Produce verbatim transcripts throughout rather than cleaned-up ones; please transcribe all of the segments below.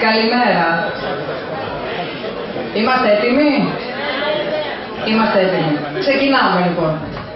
καλημέρα. Είμαστε έτοιμοι? Είμαστε έτοιμοι. Ξεκινάμε λοιπόν.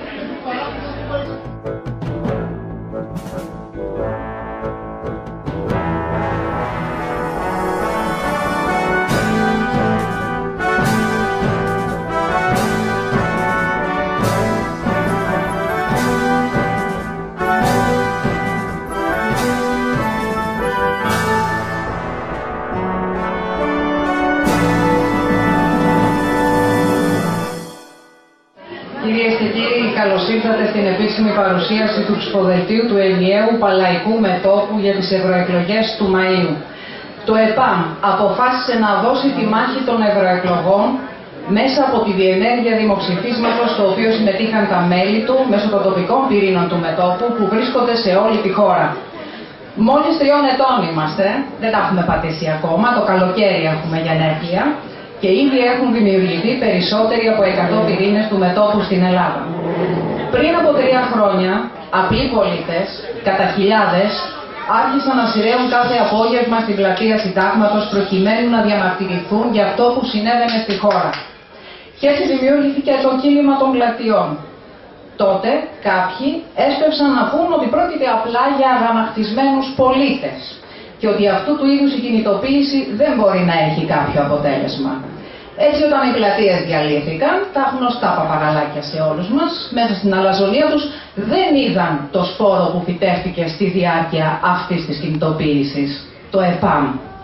Κυρίες και κύριοι, καλώς ήρθατε στην επίσημη παρουσίαση του ψηφοδελτίου του ενιαίου Παλαϊκού Μετώπου για τις ευρωεκλογές του Μαΐου. Το ΕΠΑΜ αποφάσισε να δώσει τη μάχη των ευρωεκλογών μέσα από τη διενέργεια δημοψηφίσματος, στο οποίο συμμετείχαν τα μέλη του μέσω των τοπικών πυρήνων του μετώπου που βρίσκονται σε όλη τη χώρα. Μόλις τριών ετών είμαστε, δεν τα έχουμε πατήσει ακόμα, το καλοκαίρι έχουμε γενέθλια. Και ήδη έχουν δημιουργηθεί περισσότεροι από εκατό πυρήνες του μετώπου στην Ελλάδα. Πριν από τρία χρόνια, απλοί πολίτες, κατά χιλιάδες, άρχισαν να σειραίουν κάθε απόγευμα στην πλατεία Συντάγματος προκειμένου να διαμαρτυρηθούν για αυτό που συνέβαινε στη χώρα. Και έτσι δημιουργήθηκε το κίνημα των πλατειών. Τότε κάποιοι έσπευσαν να πούν ότι πρόκειται απλά για αγανακτισμένους πολίτες και ότι αυτού του είδους η κινητοποίηση δεν μπορεί να έχει κάποιο αποτέλεσμα. Έτσι, όταν οι πλατείες διαλύθηκαν, τα γνωστά παπαγαλάκια σε όλους μας, μέσα στην αλαζονία τους, δεν είδαν το σπόρο που φυτεύτηκε στη διάρκεια αυτής της κινητοποίησης, το ΕΠΑΜ.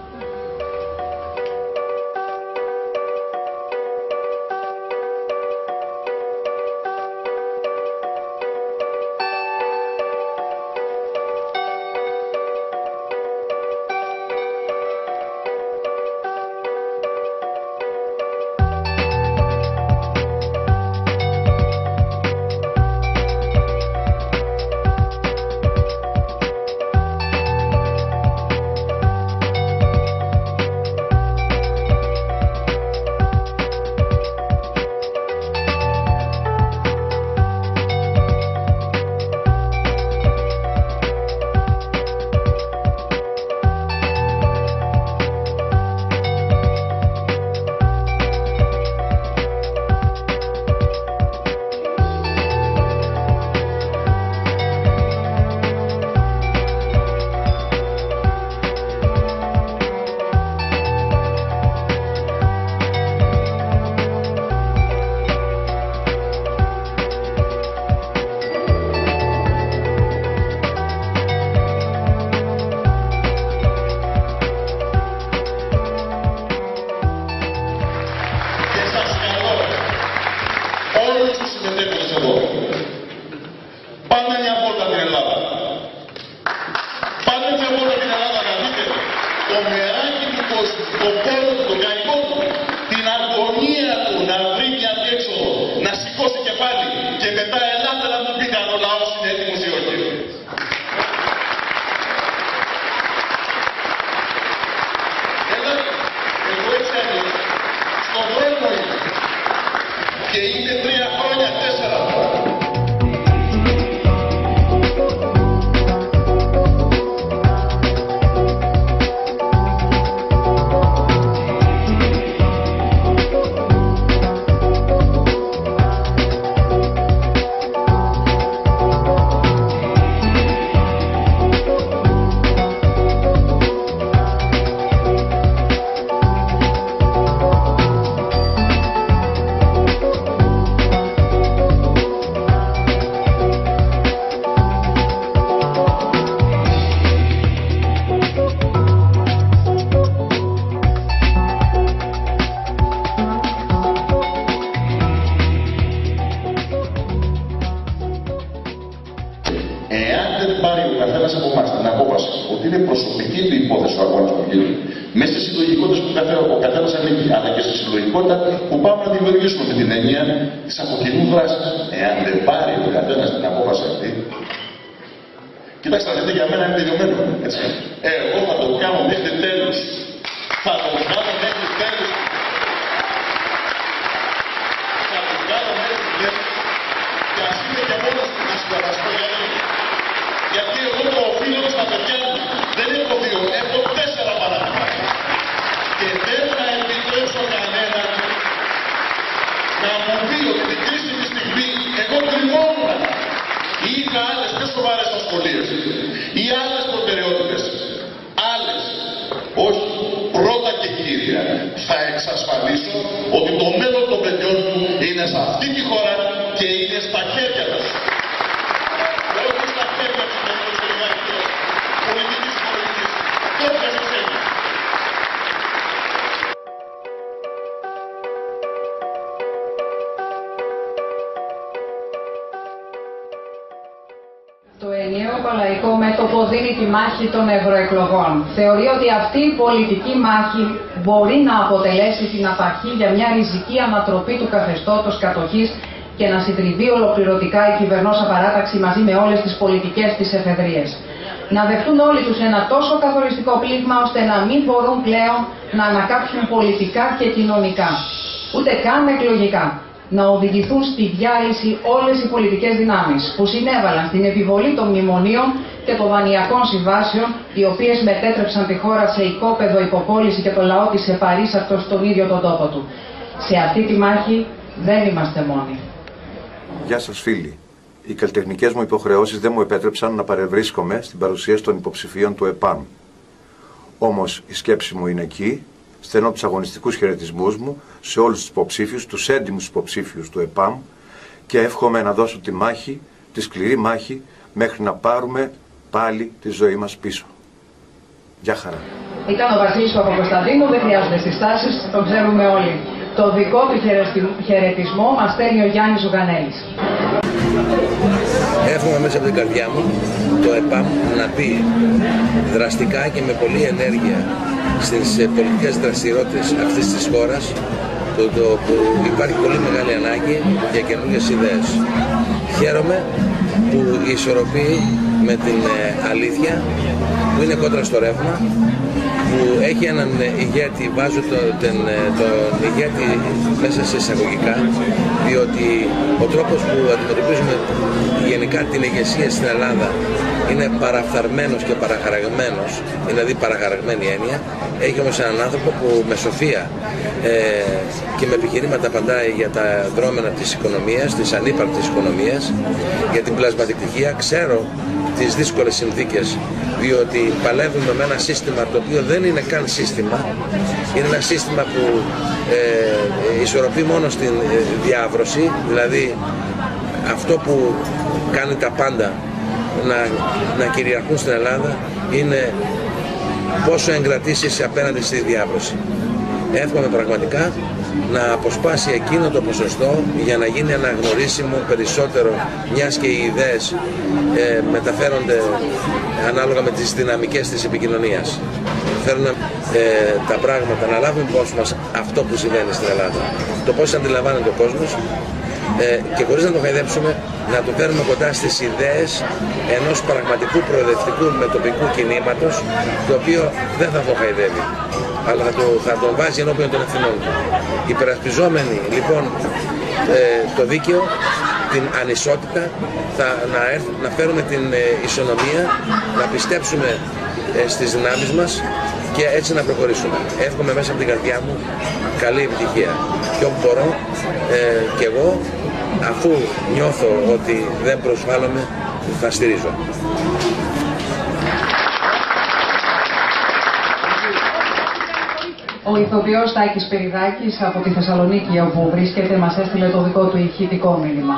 Όλους τους συμμετέχοντες εδώ. Πάμε μια βόλτα την Ελλάδα. Πάμε μια βόλτα την Ελλάδα να δείτε το μεράκι του κόσμου, το πόνο του, το καημό του, την αγωνία του να βρει μια διέξοδο, να σηκώσει κεφάλι και μετά ελάτε να μου πείτε αν ο λαός είναι έτοιμος ή όχι. Ελάτε, εγώ έτσι στον δρόμο είμαι. Και είναι τρία χρόνια, τέσσερα. Εάν δεν πάρει ο καθένας από εμάς την απόφαση ότι είναι προσωπική του υπόθεση ο αγώνας που γίνει, μέσα στις συλλογικότητες που ο καθένας ανήκει, αλλά και στη συλλογικότητα που πάμε να δημιουργήσουμε με την έννοια της αποκοινού δράσης. Εάν δεν πάρει ο καθένας την απόφαση αυτή, κοιτάξτε, να δείτε, για μένα είναι τελειωμένο. Έτσι. Ε, εγώ θα το κάνω μέχρι τέλους. Θα το κάνω μέχρι τέλους. Θα το κάνω μέχρι τέλους. Και ας είναι και μόνος που να συμπαραστώ για λίγο. Γιατί εγώ το οφείλω στα παιδιά μου. Δεν έχω δύο, έχω τέσσερα παράδειγμα. είχα άλλες πιο σοβαρές ασχολίες ή άλλες προτεραιότητες. Άλλες. Όχι. Πρώτα και κύρια θα εξασφαλίσω ότι το μέλλον των παιδιών του είναι σε αυτή τη χώρα και είναι στα χέρια τους. Όχι στα χέρια της πολιτικής πολιτικής και όποιας εξέλιξης. Το ενιαίο παλαϊκό μέτωπο δίνει τη μάχη των ευρωεκλογών. Θεωρεί ότι αυτή η πολιτική μάχη μπορεί να αποτελέσει την απαρχή για μια ριζική ανατροπή του καθεστώτος κατοχής και να συντριβεί ολοκληρωτικά η κυβερνόσα παράταξη μαζί με όλες τις πολιτικές της εφεδρείες. Να δεχτούν όλοι τους ένα τόσο καθοριστικό πλήγμα ώστε να μην μπορούν πλέον να ανακάψουν πολιτικά και κοινωνικά, ούτε καν εκλογικά. Να οδηγηθούν στη διάλυση όλες οι πολιτικές δυνάμεις που συνέβαλαν στην επιβολή των μνημονίων και των δανειακών συμβάσεων, οι οποίες μετέτρεψαν τη χώρα σε οικόπεδο υποπόληση και το λαό της επαρίσσαυτο στον ίδιο τον τόπο του. Σε αυτή τη μάχη δεν είμαστε μόνοι. Γεια σας φίλοι. Οι καλλιτεχνικές μου υποχρεώσεις δεν μου επέτρεψαν να παρευρίσκομαι στην παρουσίαση των υποψηφίων του ΕΠΑΜ. Όμως η σκέψη μου είναι εκεί. Στέλνω τους αγωνιστικούς χαιρετισμούς μου σε όλους τους υποψήφιους, τους έντιμους υποψήφιους του ΕΠΑΜ και εύχομαι να δώσω τη μάχη, τη σκληρή μάχη, μέχρι να πάρουμε πάλι τη ζωή μας πίσω. Γεια χαρά. Ήταν ο Βασίλης Παπακοσταντίνου, δεν χρειάζονται συστάσεις, το ξέρουμε όλοι. Το δικό του χαιρετισμό μας στέλνει ο Γιάννης Ζουγανέλης. Εύχομαι μέσα από την καρδιά μου το ΕΠΑΜ να πει δραστικά και με πολλή ενέργεια στις πολιτικές δραστηριότητες αυτής της χώρας που, το, που υπάρχει πολύ μεγάλη ανάγκη για καινούργιες ιδέες. Χαίρομαι που ισορροπεί με την αλήθεια που είναι κόντρα στο ρεύμα, που έχει έναν ηγέτη, βάζω τον, τον, τον ηγέτη μέσα σε εισαγωγικά, διότι ο τρόπος που αντιμετωπίζουμε γενικά την ηγεσία στην Ελλάδα είναι παραφθαρμένος και παραχαραγμένος, δηλαδή παραχαραγμένη έννοια. Έχει όμως έναν άνθρωπο που με σοφία ε, και με επιχειρήματα απαντάει για τα δρόμενα της οικονομίας, της ανύπαρκτης οικονομίας, για την πλασματικία. Ξέρω τις δύσκολες συνθήκες, διότι παλεύουμε με ένα σύστημα το οποίο δεν είναι καν σύστημα, είναι ένα σύστημα που ε, ισορροπεί μόνο στην διάβρωση, δηλαδή αυτό που κάνει τα πάντα να, να κυριαρχούν στην Ελλάδα είναι πόσο εγκρατήσεις απέναντι στη διάβρωση. Εύχομαι πραγματικά να αποσπάσει εκείνο το ποσοστό για να γίνει αναγνωρίσιμο περισσότερο, μιας και οι ιδέες ε, μεταφέρονται ανάλογα με τις δυναμικές της επικοινωνίας. Θέλουν ε, τα πράγματα να λάβουν υπόψη μας αυτό που συμβαίνει στην Ελλάδα, το πώς αντιλαμβάνεται ο κόσμος ε, και χωρίς να το χαϊδέψουμε να το φέρουμε κοντά στις ιδέες ενός πραγματικού προοδευτικού μετοπικού κινήματος, το οποίο δεν θα το χαϊδεύει, αλλά θα, το, θα τον βάζει ενώπιον των ευθυνών του. Υπερασπιζόμενοι λοιπόν ε, το δίκαιο, την ανισότητα, θα, να, έρθ, να φέρουμε την ε, ισονομία, να πιστέψουμε ε, στις δυνάμεις μας και έτσι να προχωρήσουμε. Εύχομαι μέσα από την καρδιά μου καλή επιτυχία και όπου μπορώ ε, και εγώ, αφού νιώθω ότι δεν προσβάλλομαι, θα στηρίζω. Ο ηθοποιός Τάκης Σπυριδάκης από τη Θεσσαλονίκη, όπου βρίσκεται, μας έστειλε το δικό του ηχητικό μήνυμα.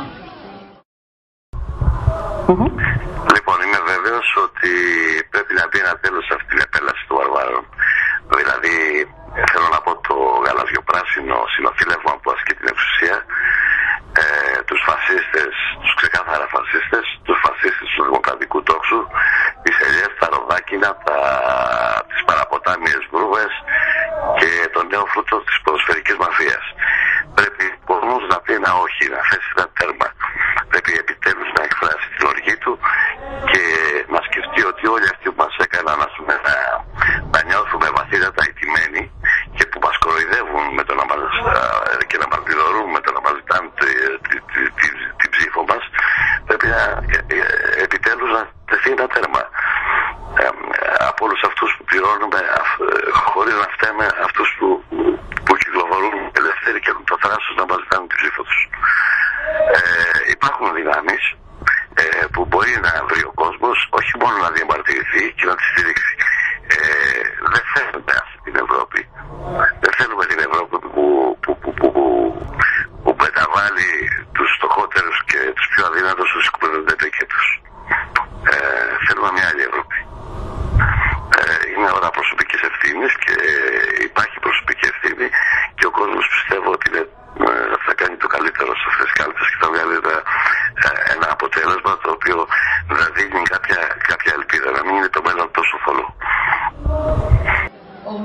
Mm-hmm. Λοιπόν, είμαι βέβαιος ότι πρέπει να μπει ένα τέλος σε αυτή την επέλαση του βαρβάρων. Δηλαδή, θέλω να πω το γαλαζιοπράσινο συνοθήλευμα που ασκεί την εξουσία, ε, τους φασίστες, τους ξεκάθαρα φασίστες, τους φασίστες του δημοκρατικού τόξου, τις ελιές, τα ροδάκινα, τα, τις παραποτάμιες βρούβες και τον νέο φρούτο της ποδοσφαιρικής μαφίας. Πρέπει όμως να πει ένα όχι, να θέσει ένα τέρμα. Πρέπει επιτέλους να εκφράσει την οργή του και να σκεφτεί ότι όλοι αυτοί που μας έκαναν να, να, να νιώθουμε βαθύτατα ηττημένοι και που μας κοροϊδεύουν με το να μας, και να μας διδωρούν με το να μας ζητάνε την ψήφο μας, πρέπει να, επιτέλους να τεθεί ένα τέρμα. Ε, από όλους αυτούς που πληρώνουμε χωρίς να φταίμε αυτούς που, που κυκλοφορούν ελεύθεροι και έχουν το θράσος να μας ζητάνε την ψήφο τους. Ε, υπάρχουν δυνάμεις ε, που μπορεί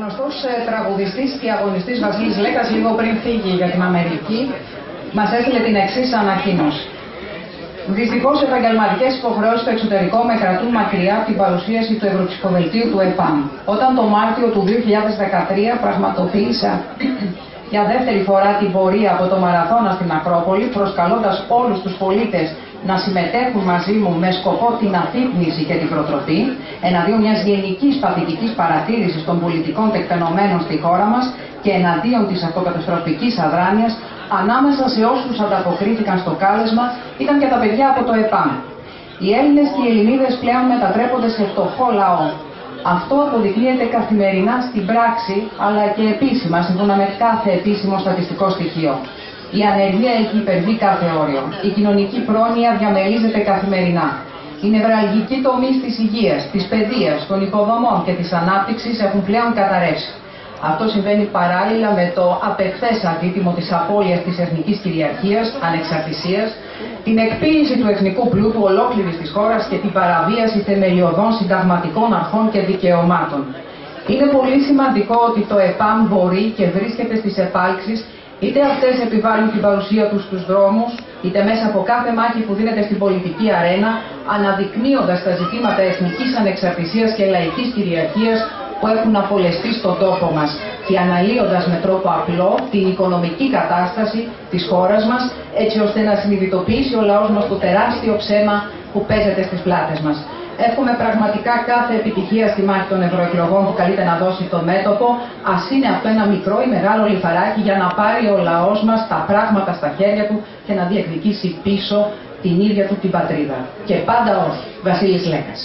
γνωστός ε, τραγουδιστής και αγωνιστής Βασίλης Λέκας, λίγο πριν φύγει για την Αμερική, μας έστειλε την εξής ανακοίνωση. Δυστυχώς, επαγγελματικές υποχρεώσεις στο εξωτερικό με κρατούν μακριά από την παρουσίαση του Ευρωψηφοδελτίου του ΕΠΑΜ. Όταν το Μάρτιο του δύο χιλιάδες δεκατρία πραγματοποίησα για δεύτερη φορά την πορεία από το Μαραθώνα στην Ακρόπολη, προσκαλώντας όλους τους πολίτες να συμμετέχουν μαζί μου με σκοπό την αφύπνιση και την προτροπή, εναντίον μιας γενικής παθητικής παρατήρησης των πολιτικών τεκτενωμένων στη χώρα μας και εναντίον της αυτοκαταστροφικής αδράνειας, ανάμεσα σε όσους ανταποκρίθηκαν στο κάλεσμα ήταν και τα παιδιά από το ΕΠΑΜ. Οι Έλληνες και οι Ελληνίδες πλέον μετατρέπονται σε φτωχό λαό. Αυτό αποδεικνύεται καθημερινά στην πράξη, αλλά και επίσημα, σύμφωνα με κάθε επίσημο στατιστικό στοιχείο. Η ανεργία έχει υπερβεί κάθε όριο. Η κοινωνική πρόνοια διαμελίζεται καθημερινά. Οι νευραλγικοί τομείς της υγείας, της παιδείας, των υποδομών και της ανάπτυξης έχουν πλέον καταρρεύσει. Αυτό συμβαίνει παράλληλα με το απεχθές αντίτιμο της απώλειας της εθνικής κυριαρχίας, ανεξαρτησίας, την εκποίηση του εθνικού πλούτου ολόκληρης της χώρας και την παραβίαση θεμελιωδών συνταγματικών αρχών και δικαιωμάτων. Είναι πολύ σημαντικό ότι το ΕΠΑΜ μπορεί και βρίσκεται στις επάλξεις, είτε αυτές επιβάλλουν την παρουσία τους στους δρόμους, είτε μέσα από κάθε μάχη που δίνεται στην πολιτική αρένα, αναδεικνύοντας τα ζητήματα εθνικής ανεξαρτησίας και λαϊκής κυριαρχίας που έχουν απολεστεί στον τόπο μας και αναλύοντας με τρόπο απλό την οικονομική κατάσταση της χώρας μας, έτσι ώστε να συνειδητοποιήσει ο λαός μας το τεράστιο ψέμα που παίζεται στις πλάτες μας. Εύχομαι πραγματικά κάθε επιτυχία στη μάχη των ευρωεκλογών που καλείται να δώσει το μέτωπο, ας είναι αυτό ένα μικρό ή μεγάλο λιθαράκι για να πάρει ο λαός μας τα πράγματα στα χέρια του και να διεκδικήσει πίσω την ίδια του την πατρίδα. Και πάντα όχι. Βασίλης Λέκας.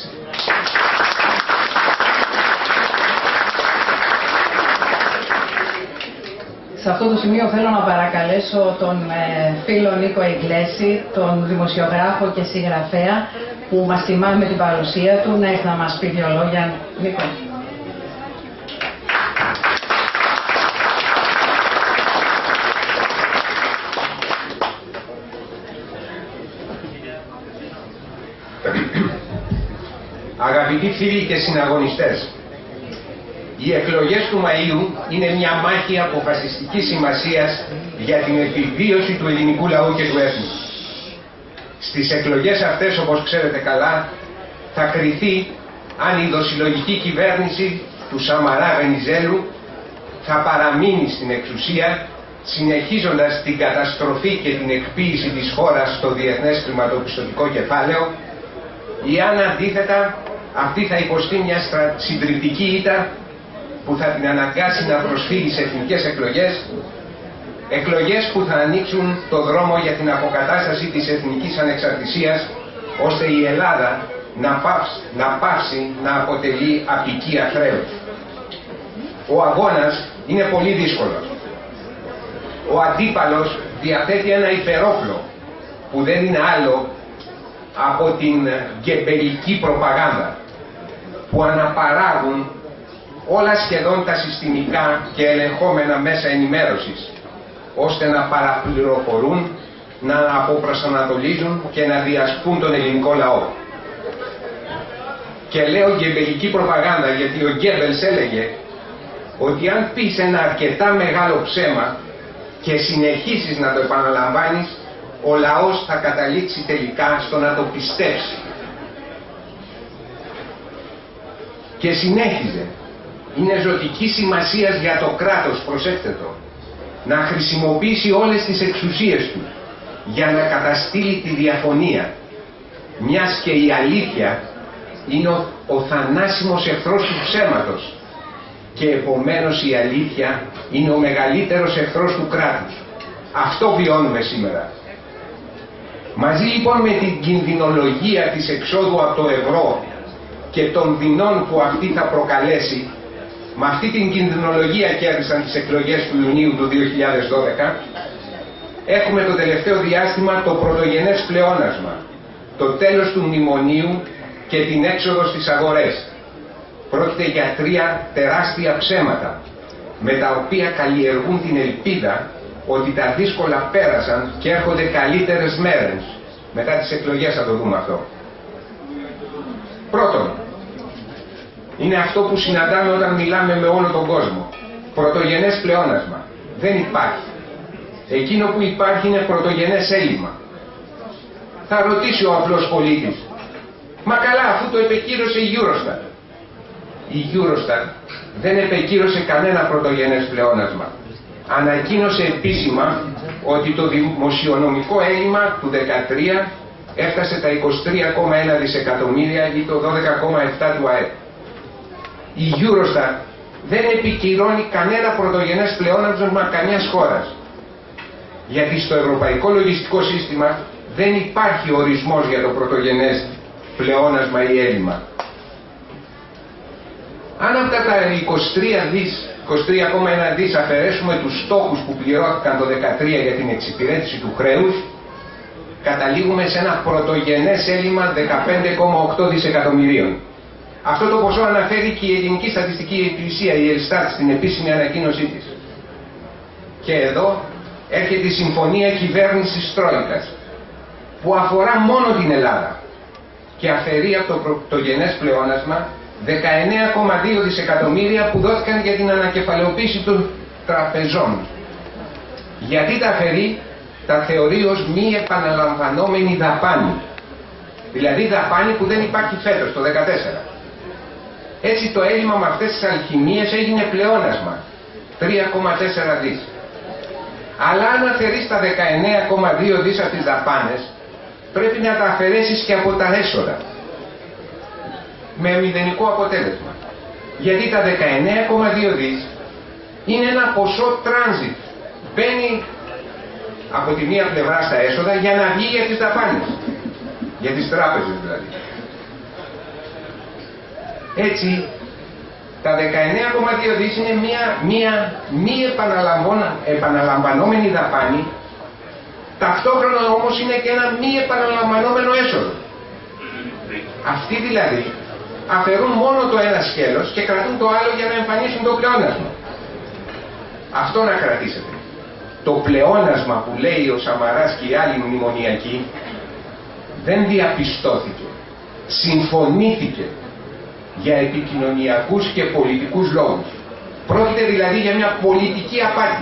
Σε αυτό το σημείο θέλω να παρακαλέσω τον ε, φίλο Νίκο Ιγκλέση, τον δημοσιογράφο και συγγραφέα που μας τιμά με την παρουσία του, να έρθει να μας πει δύο λόγια. Νίκο. Αγαπητοί φίλοι και συναγωνιστές, οι εκλογές του Μαΐου είναι μια μάχη αποφασιστικής σημασίας για την επιβίωση του ελληνικού λαού και του έθνους. Στις εκλογές αυτές, όπως ξέρετε καλά, θα κριθεί αν η δοσυλλογική κυβέρνηση του Σαμαρά Βενιζέλου θα παραμείνει στην εξουσία, συνεχίζοντας την καταστροφή και την εκποίηση της χώρας στο διεθνές χρηματοπιστωτικό κεφάλαιο, ή αν αντίθετα αυτή θα υποστεί μια συντριπτική ήττα που θα την αναγκάσει να προσφύγει σε εθνικές εκλογές, εκλογές που θα ανοίξουν το δρόμο για την αποκατάσταση της εθνικής ανεξαρτησίας, ώστε η Ελλάδα να πάυσει να, πάυσει, να αποτελεί απικία χρέους. Ο αγώνας είναι πολύ δύσκολος. Ο αντίπαλος διαθέτει ένα υπερόπλο που δεν είναι άλλο από την γκεμπελική προπαγάνδα, που αναπαράγουν όλα σχεδόν τα συστημικά και ελεγχόμενα μέσα ενημέρωσης, ώστε να παραπληροφορούν, να αποπροσανατολίζουν και να διασπούν τον ελληνικό λαό. Και λέω γκεμπελική προπαγάνδα γιατί ο Γκέμπελς έλεγε ότι αν πεις ένα αρκετά μεγάλο ψέμα και συνεχίσεις να το επαναλαμβάνεις, ο λαός θα καταλήξει τελικά στο να το πιστέψει. Και συνέχιζε. Είναι ζωτική σημασία για το κράτος, προσέξτε το, να χρησιμοποιήσει όλες τις εξουσίες του για να καταστήλει τη διαφωνία, μιας και η αλήθεια είναι ο, ο θανάσιμος εχθρός του ψέματος και επομένως η αλήθεια είναι ο μεγαλύτερος εχθρός του κράτους. Αυτό βιώνουμε σήμερα. Μαζί λοιπόν με την κινδυνολογία της εξόδου από το ευρώ και των δεινών που αυτή θα προκαλέσει, με αυτή την κινδυνολογία κέρδισαν τις εκλογές του Ιουνίου του δύο χιλιάδες δώδεκα, έχουμε το τελευταίο διάστημα το πρωτογενές πλεόνασμα, το τέλος του μνημονίου και την έξοδο στις αγορές. Πρόκειται για τρία τεράστια ψέματα, με τα οποία καλλιεργούν την ελπίδα ότι τα δύσκολα πέρασαν και έρχονται καλύτερες μέρες. Μετά τις εκλογές θα το δούμε αυτό. Πρώτον, Είναι αυτό που συναντάμε όταν μιλάμε με όλο τον κόσμο. Πρωτογενές πλεόνασμα. Δεν υπάρχει. Εκείνο που υπάρχει είναι πρωτογενές έλλειμμα. Θα ρωτήσει ο απλός πολίτης, μα καλά, αφού το επεκύρωσε η Eurostat. Η Eurostat δεν επεκύρωσε κανένα πρωτογενές πλεόνασμα. Ανακοίνωσε επίσημα ότι το δημοσιονομικό έλλειμμα του δεκατρία έφτασε τα είκοσι τρία κόμμα ένα δισεκατομμύρια ή το δώδεκα κόμμα επτά του ΑΕΠ. Η Eurostat δεν επικυρώνει κανένα πρωτογενές πλεόνασμα καμιάς χώρας. Γιατί στο ευρωπαϊκό λογιστικό σύστημα δεν υπάρχει ορισμός για το πρωτογενές πλεόνασμα ή έλλειμμα. Αν αυτά τα είκοσι τρία κόμμα ένα δις αφαιρέσουμε τους στόχους που πληρώθηκαν το δεκατρία για την εξυπηρέτηση του χρέους, καταλήγουμε σε ένα πρωτογενές έλλειμμα δεκαπέντε κόμμα οκτώ δισεκατομμυρίων. Αυτό το ποσό αναφέρει και η Ελληνική Στατιστική Υπηρεσία, η Ελστάτ, στην επίσημη ανακοίνωσή της. Και εδώ έρχεται η συμφωνία κυβέρνησης Τρόικας, που αφορά μόνο την Ελλάδα και αφαιρεί από το πρωτογενές πλεόνασμα δεκαεννέα κόμμα δύο δισεκατομμύρια που δόθηκαν για την ανακεφαλαιοποίηση των τραπεζών. Γιατί τα αφαιρεί? Τα θεωρεί ως μη επαναλαμβανόμενη δαπάνη. Δηλαδή δαπάνη που δεν υπάρχει φέτος, το δεκατέσσερα. Έτσι το έλλειμμα με αυτές τις αλχημίες έγινε πλεόνασμα, τρία κόμμα τέσσερα δις. Αλλά αν αφαιρείς τα δεκαεννέα κόμμα δύο δις από τις δαπάνες, πρέπει να τα αφαιρέσεις και από τα έσοδα. Με μηδενικό αποτέλεσμα. Γιατί τα δεκαεννέα κόμμα δύο δις είναι ένα ποσό transit. Μπαίνει από τη μία πλευρά στα έσοδα για να βγει για τις δαπάνες. Για τις τράπεζες δηλαδή. Έτσι, τα δεκαεννέα κόμμα δύο δις είναι μία, μία μη επαναλαμβανόμενη δαπάνη, ταυτόχρονα όμως είναι και ένα μη επαναλαμβανόμενο έσοδο. Αυτοί δηλαδή αφαιρούν μόνο το ένα σκέλος και κρατούν το άλλο για να εμφανίσουν το πλεόνασμα. Αυτό να κρατήσετε. Το πλεόνασμα που λέει ο Σαμαράς και οι άλλοι μνημονιακοί δεν διαπιστώθηκε. Συμφωνήθηκε για επικοινωνιακούς και πολιτικούς λόγους. Πρόκειται δηλαδή για μια πολιτική απάτη.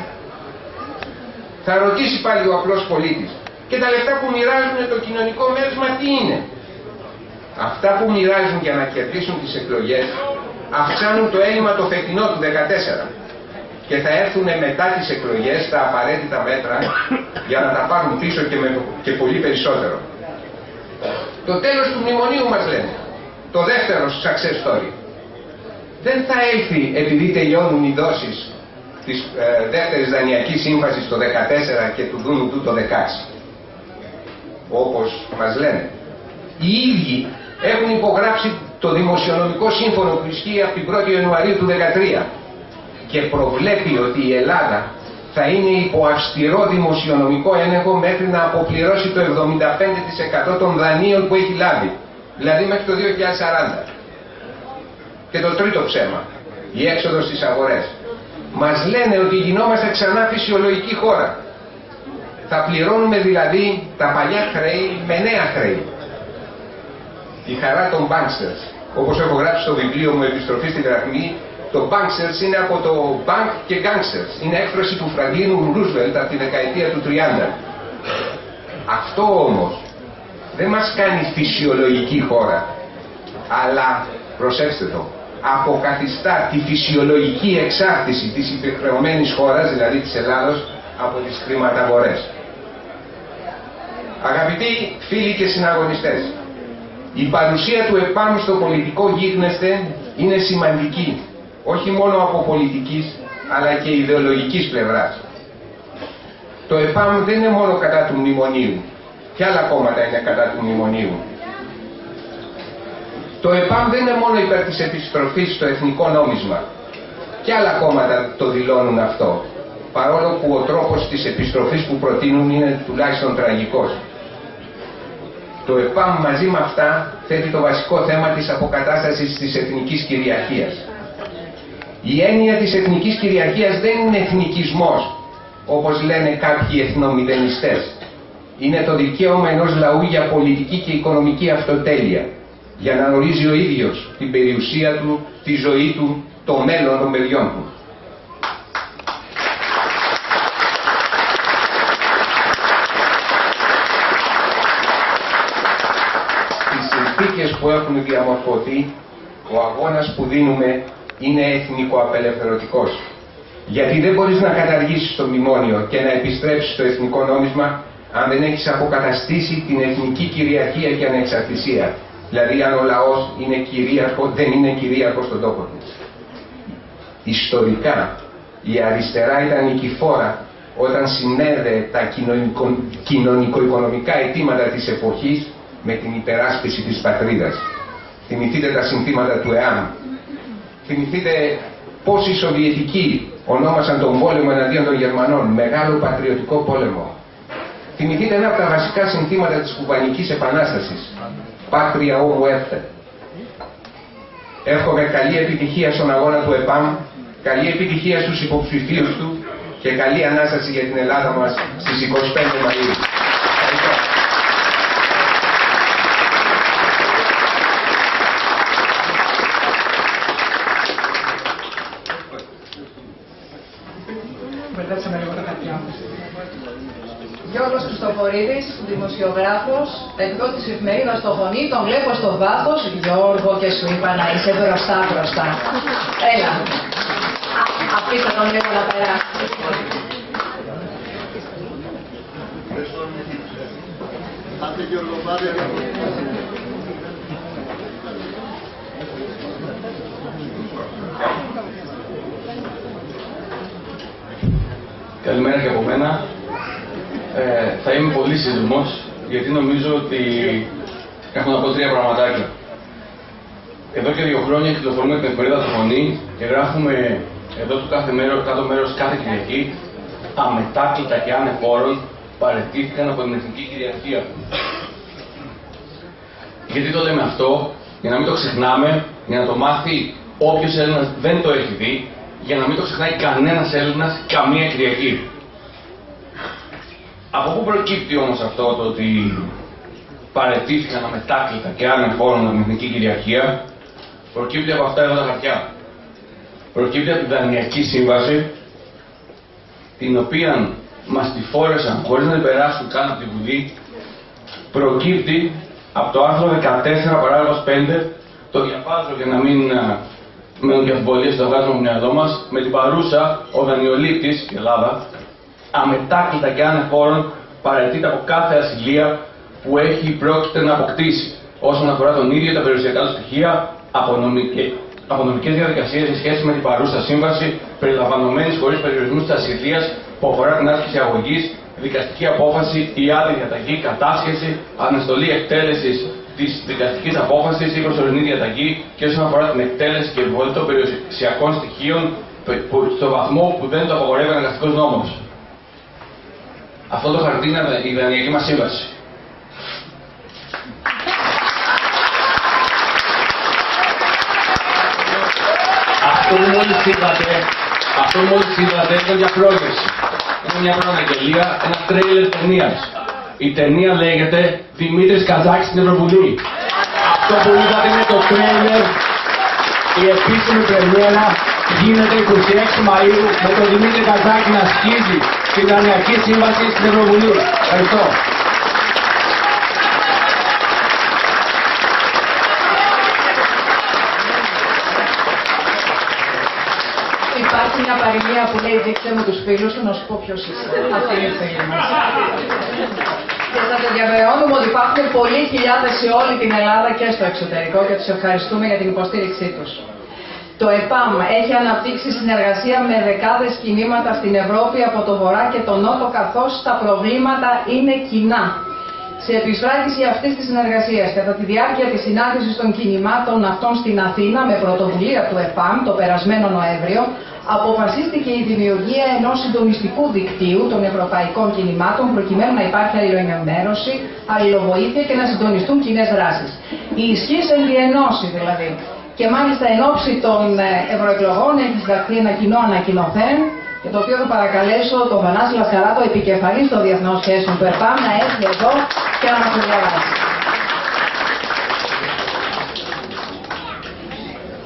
Θα ρωτήσει πάλι ο απλός πολίτης, και τα λεφτά που μοιράζουν το κοινωνικό μέρισμα τι είναι? Αυτά που μοιράζουν για να κερδίσουν τις εκλογές αυξάνουν το έλλειμμα το φετινό του δεκατέσσερα και θα έρθουν μετά τις εκλογές τα απαραίτητα μέτρα για να τα πάρουν πίσω και, με, και πολύ περισσότερο. Το τέλος του μνημονίου μας λένε, το δεύτερο success story, δεν θα έλθει επειδή τελειώνουν οι δόσεις της ε, δεύτερης δανειακής σύμβασης το δεκατέσσερα και του δούνου του το δεκαέξι, όπως μας λένε. Οι ίδιοι έχουν υπογράψει το δημοσιονομικό σύμφωνο που ισχύει από την πρώτη Ιανουαρίου του δεκατρία και προβλέπει ότι η Ελλάδα θα είναι υπό αυστηρό δημοσιονομικό έλεγχο μέχρι να αποπληρώσει το εβδομήντα πέντε τοις εκατό των δανείων που έχει λάβει, δηλαδή μέχρι το δύο χιλιάδες σαράντα. Και το τρίτο ψέμα, η έξοδος στις αγορές. Μας λένε ότι γινόμαστε ξανά φυσιολογική χώρα. Θα πληρώνουμε δηλαδή τα παλιά χρέη με νέα χρέη. Η χαρά των banksters, όπως έχω γράψει στο βιβλίο μου «Επιστροφή στη Δραχμή», το banksters είναι από το bank και gangsters. Είναι έκφραση του Φραγκλίνου Ρούσβελτ από τη δεκαετία του τριάντα. Αυτό όμως δεν μας κάνει φυσιολογική χώρα, αλλά, προσέξτε το, αποκαθιστά τη φυσιολογική εξάρτηση της υπερχρεωμένης χώρας, δηλαδή της Ελλάδος, από τις χρηματαγορές. Αγαπητοί φίλοι και συναγωνιστές, η παρουσία του ΕΠΑΜ στο πολιτικό γίγνεσθε είναι σημαντική, όχι μόνο από πολιτικής, αλλά και ιδεολογικής πλευράς. Το ΕΠΑΜ δεν είναι μόνο κατά του μνημονίου, και άλλα κόμματα είναι κατά του μνημονίου. Το ΕΠΑΜ δεν είναι μόνο υπέρ της επιστροφής στο εθνικό νόμισμα, και άλλα κόμματα το δηλώνουν αυτό, παρόλο που ο τρόπος της επιστροφής που προτείνουν είναι τουλάχιστον τραγικός. Το ΕΠΑΜ μαζί με αυτά θέτει το βασικό θέμα της αποκατάστασης της εθνικής κυριαρχίας. Η έννοια της εθνικής κυριαρχίας δεν είναι εθνικισμός, όπως λένε κάποιοι εθνομηδενιστές. Είναι το δικαίωμα ενός λαού για πολιτική και οικονομική αυτοτέλεια. για να ορίζει ο ίδιος την περιουσία του, τη ζωή του, το μέλλον των παιδιών του. Στις συνθήκες που έχουν διαμορφωθεί, ο αγώνας που δίνουμε είναι εθνικοαπελευθερωτικός. Γιατί δεν μπορείς να καταργήσεις το μνημόνιο και να επιστρέψεις στο εθνικό νόμισμα αν δεν έχεις αποκαταστήσει την εθνική κυριαρχία και ανεξαρτησία. Δηλαδή αν ο λαός είναι κυρίαρχο, δεν είναι κυρίαρχο στον τόπο του. Ιστορικά η αριστερά ήταν νικηφόρα όταν συνέδεε τα κοινωνικο, κοινωνικο-οικονομικά αιτήματα της εποχής με την υπεράσπιση της πατρίδας. Θυμηθείτε τα συνθήματα του ΕΑΜ. Θυμηθείτε πώς οι Σοβιετικοί ονόμασαν τον πόλεμο εναντίον των Γερμανών μεγάλο πατριωτικό πόλεμο. Θυμηθείτε ένα από τα βασικά συνθήματα της Κουβανικής Επανάστασης, Πάτρια ο Muerte. Εύχομαι καλή επιτυχία στον αγώνα του ΕΠΑΜ, καλή επιτυχία στους υποψηφίους του και καλή Ανάσταση για την Ελλάδα μας στις είκοσι πέντε Μαΐου. Γιώργος Χριστοφορίδης, δημοσιογράφος, εκδότης της εφημερίδας στο Χωνί, τον βλέπω στο βάθος. Γιώργο, και σου είπα να είσαι μπροστά μπροστά. Έλα, αφήστε τον λίγο να περάσει. Άντε Γιώργο, πάρε. Καλημέρα και από μένα. Ε, θα είμαι πολύ σύντομος, γιατί νομίζω ότι έχω να πω τρία πραγματάκια. Εδώ και δύο χρόνια κυκλοφορούμε την εφημερίδα του Φωνή και γράφουμε εδώ του κάθε μέρος, κάτω μέρος κάθε Κυριακή, αμετάκλητα και ανεφόρον παραιτήθηκαν από την εθνική κυριαρχία. Γιατί το λέμε αυτό? Για να μην το ξεχνάμε, για να το μάθει όποιος Έλληνας δεν το έχει δει, για να μην το ξεχνάει κανένας Έλληνας καμία Κυριακή. Από πού προκύπτει όμως αυτό το ότι παραιτήθηκαν αμετάκλητα και ανεφόρον από την εθνική κυριαρχία? Προκύπτει από αυτά εδώ τα χαρτιά. Προκύπτει από την Δανειακή Σύμβαση, την οποία μας τη φόρεσαν χωρίς να την περάσουν καν από τη Βουλή. Προκύπτει από το άρθρο δεκατέσσερα παράγραφος πέντε, το διαβάζω για να μην μένουν και αμφιβολίες στο βγάζουμε στο μυαλό μας. Με την παρούσα, ο δανειολήπτης, η Ελλάδα, αμετάκλητα και ανεφόρον παραιτείται από κάθε ασυλία που έχει πρόκειται να αποκτήσει όσον αφορά τον ίδιο τα περιουσιακά του στοιχεία από νομικές διαδικασίες σε σχέση με την παρούσα σύμβαση, περιλαμβανομένης χωρίς περιορισμούς της ασυλίας που αφορά την άσκηση αγωγής, δικαστική απόφαση ή άλλη διαταγή, κατάσχεση, αναστολή εκτέλεσης της δικαστικής απόφασης ή προσωρινή διαταγή και όσον αφορά την εκτέλεση και επιβολή των περιουσιακών στοιχείων στο βαθμό που δεν το απαγορεύει ο αναγκαστικός νόμος. Αυτό το χαρτί είναι η Δανειακή μας Σύμβαση. Αυτό που μόλις είπατε, αυτό που μόλις είπατε είναι μια πρόταση. Είναι μια προαναγγελία, ένα τρέιλερ ταινίας. Η ταινία λέγεται Δημήτρης Καζάκης στην Ευρωβουλή. Αυτό που είδατε είναι το τρέιλερ. Η επίσημη πρεμιέρα γίνεται είκοσι έξι Μαΐου με τον Δημήτρη Καζάκη να σκίζει την Δανειακή Σύμβαση στην Ευρωβουλή. Ευχαριστώ. Υπάρχει μια παροιμία που λέει δείξτε μου τους φίλους σου να σου πω ποιος είσαι. Αυτή είναι η φίλη μας. Και θα το διαβεβαιώνουμε ότι υπάρχουν πολλοί χιλιάδες σε όλη την Ελλάδα και στο εξωτερικό και τους ευχαριστούμε για την υποστήριξή τους. Το ΕΠΑΜ έχει αναπτύξει συνεργασία με δεκάδες κινήματα στην Ευρώπη από το Βορρά και το Νότο, καθώς τα προβλήματα είναι κοινά. Σε επισφράγιση αυτής της συνεργασίας, κατά τη διάρκεια της συνάντησης των κινημάτων αυτών στην Αθήνα με πρωτοβουλία του ΕΠΑΜ το περασμένο Νοέμβριο, αποφασίστηκε η δημιουργία ενός συντονιστικού δικτύου των ευρωπαϊκών κινημάτων προκειμένου να υπάρχει αλληλοενημέρωση, αλληλοβοήθεια και να συντονιστούν κοινές δράσεις. Η ισχύς ενδιενώσει δηλαδή. Και μάλιστα εν ώψη των ευρωεκλογών έχει συνταχθεί ένα κοινό ανακοινωθέν, για το οποίο θα παρακαλέσω τον Θανάση Λασκαράτο, επικεφαλής των διεθνών σχέσεων του ΕΠΑΜ, να έρθει εδώ και να μας το διαβάσει.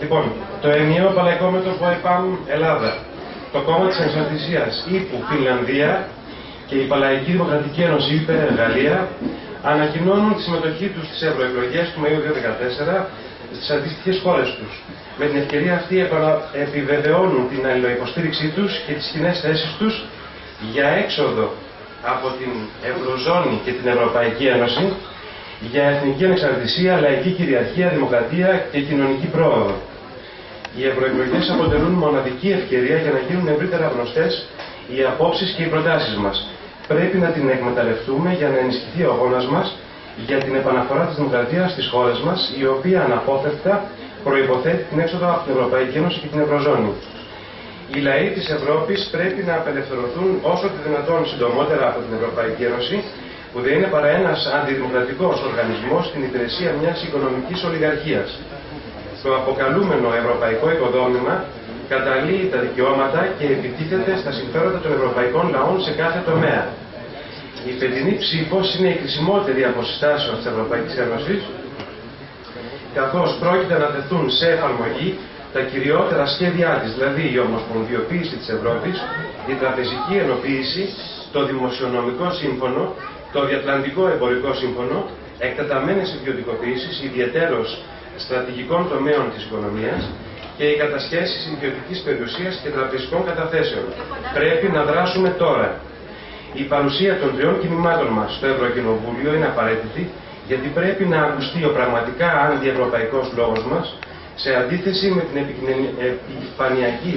Λοιπόν, το ενιαίο παλαϊκό μέτωπο ΕΠΑΜ Ελλάδα, το κόμμα της Ανεξαρτησίας ΥΠΟΥ Φινλανδία και η Παλαϊκή Δημοκρατική Ένωση ΥΠΕ Γαλλία ανακοινώνουν τη συμμετοχή τους στις ευρωεκλογές του Μαΐου δύο χιλιάδες δεκατέσσερα στις αντίστοιχες χώρες τους. Με την ευκαιρία αυτή επιβεβαιώνουν την αλληλοϊποστήριξή τους και τις κοινές θέσεις τους για έξοδο από την Ευρωζώνη και την Ευρωπαϊκή Ένωση, για εθνική ανεξαρτησία, λαϊκή κυριαρχία, δημοκρατία και κοινωνική πρόοδο. Οι ευρωεκλογές αποτελούν μοναδική ευκαιρία για να γίνουν ευρύτερα γνωστές οι απόψεις και οι προτάσεις μας. Πρέπει να την εκμεταλλευτούμε για να ενισχυθεί ο αγώνας μας για την επαναφορά της δημοκρατίας στις χώρες μας, η οποία αναπόφευκτα προϋποθέτει την έξοδο από την Ευρωπαϊκή Ένωση και την Ευρωζώνη. Οι λαοί της Ευρώπης πρέπει να απελευθερωθούν όσο το δυνατόν συντομότερα από την Ευρωπαϊκή Ένωση, που δεν είναι παρά ένας αντιδημοκρατικός οργανισμός στην υπηρεσία μιας οικονομικής ολιγαρχίας. Το αποκαλούμενο ευρωπαϊκό οικοδόμημα καταλύει τα δικαιώματα και επιτίθεται στα συμφέροντα των ευρωπαϊκών λαών σε κάθε τομέα. Η φετινή ψήφος είναι η κρισιμότερη από συστάσεων της Ευρωπαϊκής Ένωσης, καθώς πρόκειται να τεθούν σε εφαρμογή τα κυριότερα σχέδιά της, δηλαδή η ομοσπονδιοποίηση της Ευρώπης, η τραπεζική ενοποίηση, το δημοσιονομικό σύμφωνο, το διατλαντικό εμπορικό σύμφωνο, εκτεταμένες ιδιωτικοποιήσεις, ιδιαιτέρως στρατηγικών τομέων της οικονομίας και οι κατασχέσεις ιδιωτικής περιουσίας και τραπεζικών καταθέσεων. Πρέπει να δράσουμε τώρα. Η παρουσία των τριών κινημάτων μας στο Ευρωκοινοβούλιο είναι απαραίτητη, γιατί πρέπει να ακουστεί ο πραγματικά αντιευρωπαϊκός λόγος μας, σε αντίθεση με την επιφανειακή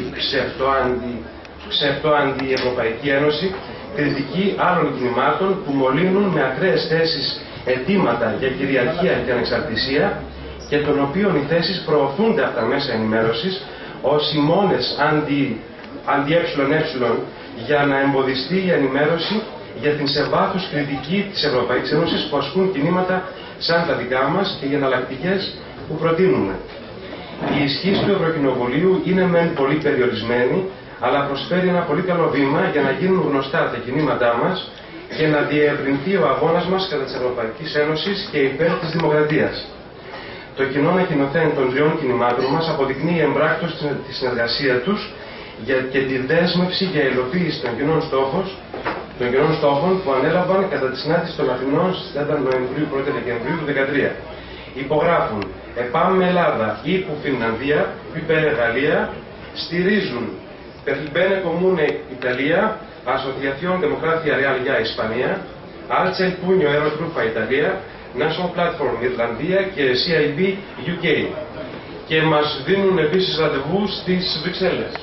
ψευτοαντιευρωπαϊκή ένωση, κριτική άλλων κινημάτων που μολύνουν με ακραίες θέσεις αιτήματα για κυριαρχία και ανεξαρτησία και των οποίων οι θέσεις προωθούνται από τα μέσα ενημέρωσης ως ημώνες αντι-ε για να εμποδιστεί η ενημέρωση για την σε βάθος κριτική της Ευρωπαϊκής Ένωσης που ασκούν κινήματα σαν τα δικά μας και οι εναλλακτικές που προτείνουμε. Η ισχύ του Ευρωκοινοβουλίου είναι μεν πολύ περιορισμένη, αλλά προσφέρει ένα πολύ καλό βήμα για να γίνουν γνωστά τα κινήματά μας και να διευρυνθεί ο αγώνας μας κατά της Ευρωπαϊκής Ένωσης και υπέρ της δημοκρατίας. Το κοινό ανακοινωθέν των τριών κινημάτων μας αποδεικνύει εμπράκτως τη συνεργασία τους και τη δέσμευση για υλοποίηση των κοινών στόχων, των κοινών στόχων που ανέλαβαν κατά τη συνάντηση των Αθηνών στις τέσσερις Νοεμβρίου πρώτη Δεκεμβρίου του δύο χιλιάδες δεκατρία. Υπογράφουν ΕΠΑΜ Ελλάδα, ΥΠΟΥ Φινλανδία, ΥΠΕ Γαλλία, στηρίζουν Per il bene comune Italia, Associazione Democratica Real για Ισπανία, Alza il Pugno Aerotruffa Italia, National Platform Ιρλανδία και σι άι μπι γιου κέι. Και μας δίνουν επίσης ραντεβού στις Βρυξέλλες.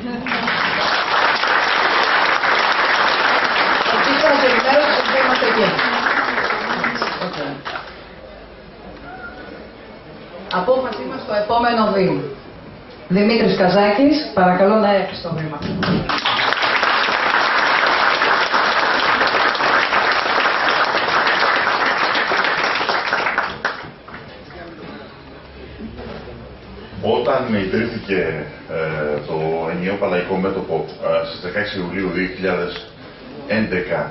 Απόφασή μας στο επόμενο βήμα. Δημήτρης Καζάκης, παρακαλώ να έρθει στο βήμα. Όταν ιδρύθηκε ε, το ενιαίο παλαϊκό μέτωπο ε, στις δεκαέξι Ιουλίου δύο χιλιάδες έντεκα,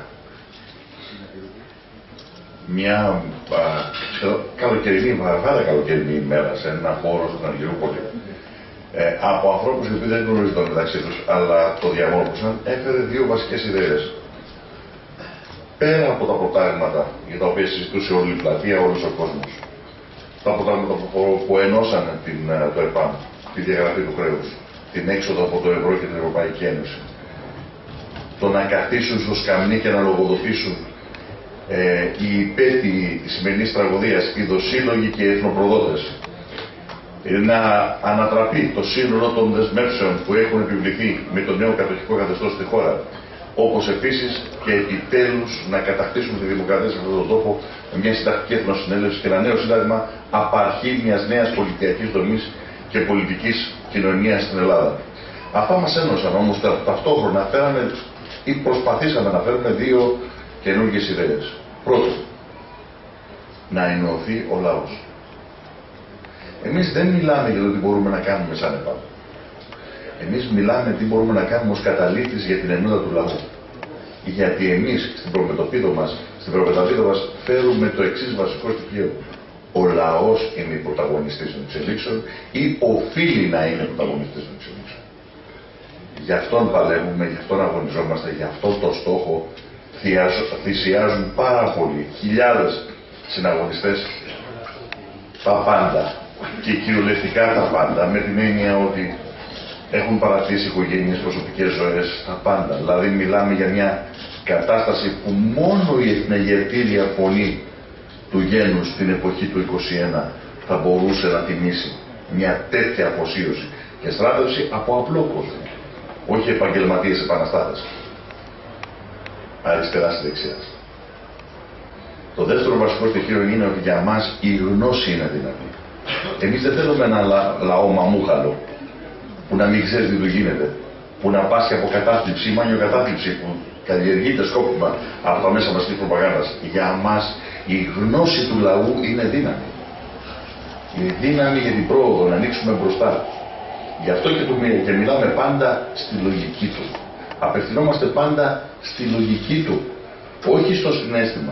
μια ε, καλοκαιρινή, βαρβάρα καλοκαιρινή ημέρα σε ένα χώρο στην Αργυρούπολη, ε, από ανθρώπους οι οποίοι δεν γνωρίζονταν μεταξύ τους, αλλά το διαμόρφωσαν, έφερε δύο βασικές ιδέες. Πέρα από τα προτάγματα για τα οποία συζητούσε όλη η πλατεία, όλος ο κόσμος, τα αποτάγματα που ενώσαν την, το ΕΠΑΜ, τη διαγραφή του κρέους, την έξοδο από το ευρώ και την Ευρωπαϊκή Ένωση, το να καθίσουν στο σκαμνί και να λογοδοτήσουν ε, οι υπέτειοι της σημερινής τραγωδίας, οι δοσύλλογοι και οι εθνοπροδότες, να ανατραπεί το σύνολο των δεσμεύσεων που έχουν επιβληθεί με το νέο κατοχικό καθεστώς στη χώρα, όπως επίσης και επιτέλους να κατακτήσουν τη δημοκρατία σε αυτόν τον τόπο με μια συντακτική εθνοσυνέλευση και ένα νέο σύνταγμα απαρχή μιας νέας πολιτιακής δομής και πολιτικής κοινωνίας στην Ελλάδα. Αυτά μας ένωσαν, όμως ταυτόχρονα φέραμε ή προσπαθήσαμε να φέρουμε δύο καινούργιες ιδέες. Πρώτον, να ενωθεί ο λαός. Εμείς δεν μιλάμε για το τι μπορούμε να κάνουμε σαν ΕΠΑΜ. Εμείς μιλάμε τι μπορούμε να κάνουμε ως καταλήτης για την ενότητα του λαού. Γιατί εμείς στην προμετωπίδα μας, στην προμετωπίδα μας φέρουμε το εξής βασικό στοιχείο. ο λαός είναι η πρωταγωνιστής των εξελίξεων ή οφείλει να είναι πρωταγωνιστής των εξελίξεων. Γι' αυτόν παλεύουμε, γι' αυτόν αγωνιζόμαστε, γι' αυτόν το στόχο θυσιάζουν πάρα πολλοί, χιλιάδες συναγωνιστές, τα πάντα και κυριολεκτικά τα πάντα, με την έννοια ότι έχουν παρατήσει οικογένειες, προσωπικές ζωές, τα πάντα. Δηλαδή μιλάμε για μια κατάσταση που μόνο η εθνεγερτήρια φωνή του γένους στην εποχή του είκοσι ένα θα μπορούσε να τιμήσει μια τέτοια αφοσίωση και στράτευση από απλό κόσμο. Όχι επαγγελματίες επαναστάτες, αριστεράς και δεξιάς. Το δεύτερο βασικό στοιχείο είναι ότι για μας η γνώση είναι δυνατή. Εμείς δεν θέλουμε ένα λα, λαό μαμούχαλο που να μην ξέρει τι του γίνεται, που να πάσχει από κατάθλιψη ή μανιοκατάθλιψη που καλλιεργείται σκόπιμα από τα μέσα μαζικής προπαγάνδας. Για μας η γνώση του λαού είναι δύναμη. Είναι δύναμη για την πρόοδο, να ανοίξουμε μπροστά. Γι' αυτό και, του, και μιλάμε πάντα στη λογική του. Απευθυνόμαστε πάντα στη λογική του, όχι στο συναίσθημα.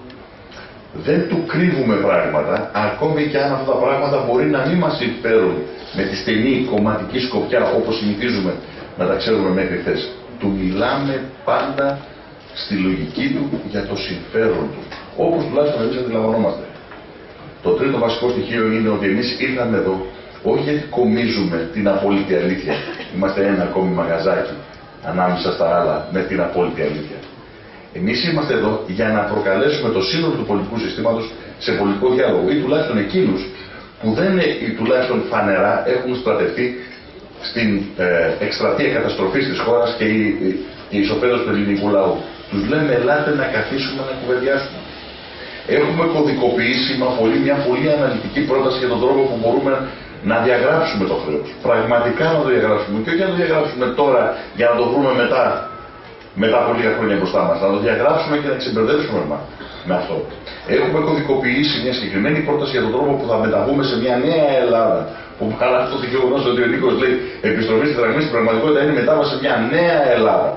Δεν του κρύβουμε πράγματα, ακόμη και αν αυτά τα πράγματα μπορεί να μην μας συμφέρουν με τη στενή κομματική σκοπιά όπως συνηθίζουμε να τα ξέρουμε μέχρι χθες. Του μιλάμε πάντα στη λογική του για το συμφέρον του, όπως τουλάχιστον εμείς αντιλαμβανόμαστε. Το τρίτο βασικό στοιχείο είναι ότι εμείς ήρθαμε εδώ όχι γιατί κομίζουμε την απόλυτη αλήθεια. Είμαστε ένα ακόμη μαγαζάκι ανάμεσα στα άλλα με την απόλυτη αλήθεια. Εμείς είμαστε εδώ για να προκαλέσουμε το σύνολο του πολιτικού συστήματος σε πολιτικό διάλογο ή τουλάχιστον εκείνους που δεν είναι, ή τουλάχιστον φανερά έχουν στρατευτεί στην ε, εκστρατεία καταστροφής της χώρας και η, η, η ισοπαίδωση του ελληνικού λαού. Τους λέμε ελάτε να καθίσουμε να κουβεντιάσουμε. Έχουμε κωδικοποιήσει μα πολύ, μια πολύ αναλυτική πρόταση για τον τρόπο που μπορούμε να διαγράψουμε το χρέος. Πραγματικά να το διαγράψουμε και όχι να το διαγράψουμε τώρα για να το βρούμε μετά, μετά από λίγα χρόνια μπροστά μας. Να το διαγράψουμε και να ξεμπερδέψουμε με αυτό. Έχουμε κωδικοποιήσει μια συγκεκριμένη πρόταση για τον τρόπο που θα μεταβούμε σε μια νέα Ελλάδα. Που παρά αυτό το γεγονός ότι ο Νίκος λέει επιστροφή στη δραγμή στην πραγματικότητα είναι μετάβαση σε μια νέα Ελλάδα.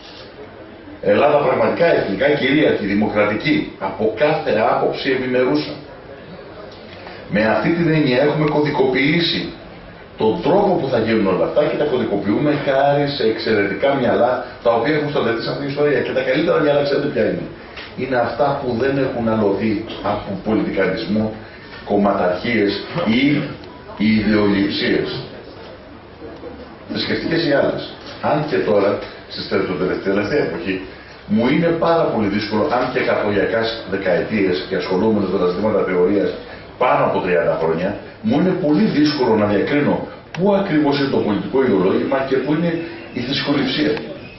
Ελλάδα πραγματικά εθνικά κυρίαρχη, δημοκρατική, από κάθε άποψη ευημερούσα. Με αυτή την έννοια έχουμε κωδικοποιήσει τον τρόπο που θα γίνουν όλα αυτά και τα κωδικοποιούμε χάρη σε εξαιρετικά μυαλά τα οποία έχουν στρατευτεί σε αυτήν την ιστορία. Και τα καλύτερα μυαλά ξέρετε ποια είναι. Είναι αυτά που δεν έχουν αλωθεί από πολιτικανισμό, κομματαρχίες ή ιδεολειψίες. Θρησκευτικές ή άλλες. Αν και τώρα, στην τελευταία εποχή, μου είναι πάρα πολύ δύσκολο, αν και καθοριακά δεκαετίες και ασχολούμαι με τα ζητήματα θεωρίας πάνω από τριάντα χρόνια, μου είναι πολύ δύσκολο να διακρίνω πού ακριβώς είναι το πολιτικό ιδεολόγημα και πού είναι η θρησκοληψία.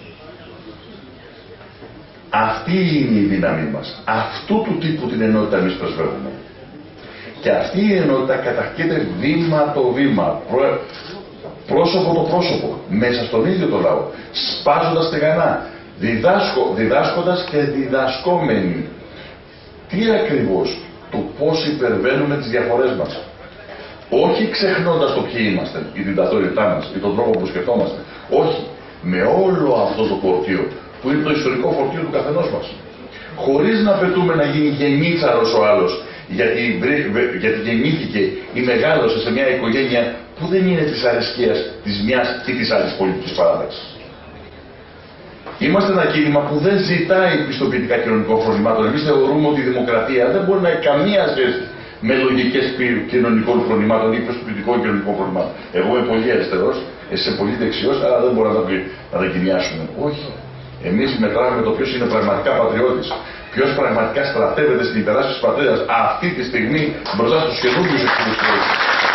Αυτή είναι η δύναμή μας. Αυτού του τύπου την ενότητα εμείς προσφέρουμε. Και αυτή η ενότητα καταρχείται βήμα το βήμα, πρόσωπο το πρόσωπο, μέσα στον ίδιο το λαό, σπάζοντας στεγανά, διδάσκω, διδάσκοντας και διδασκόμενοι. Τι ακριβώς, το πώς υπερβαίνουμε τις διαφορές μας. Όχι ξεχνώντας το ποιοι είμαστε, η διδατόριτά μας ή τον τρόπο που σκεφτόμαστε. Όχι, με όλο αυτό το φορτίο που είναι το ιστορικό φορτίο του καθενός μας. Χωρίς να απαιτούμε να γίνει γεννήτσαρος ο άλλος, γιατί, γιατί γεννήθηκε ή μεγάλωσε σε μια οικογένεια που δεν είναι της αρεσκίας της μιας ή της άλλης πολιτικής παράταξης. Είμαστε ένα κίνημα που δεν ζητάει πιστοποιητικά κοινωνικών φρονημάτων. Εμείς θεωρούμε ότι η δημοκρατία δεν μπορεί να έχει καμία σχέση με λογικές κοινωνικών φρονημάτων ή πιστοποιητικών κοινωνικών φρονημάτων. Εγώ είμαι πολύ αριστερός, εσύ είσαι πολύ δεξιός, αλλά δεν μπορούμε να, να τα κοινιάσουμε. Όχι. Εμείς μετράμε το ποιος είναι πραγματικά πατριώτης. Ποιος πραγματικά στρατεύεται στην υπεράσπιση της πατρίδας αυτή τη στιγμή μπροστά στους καινούριους εξοπλισμούς.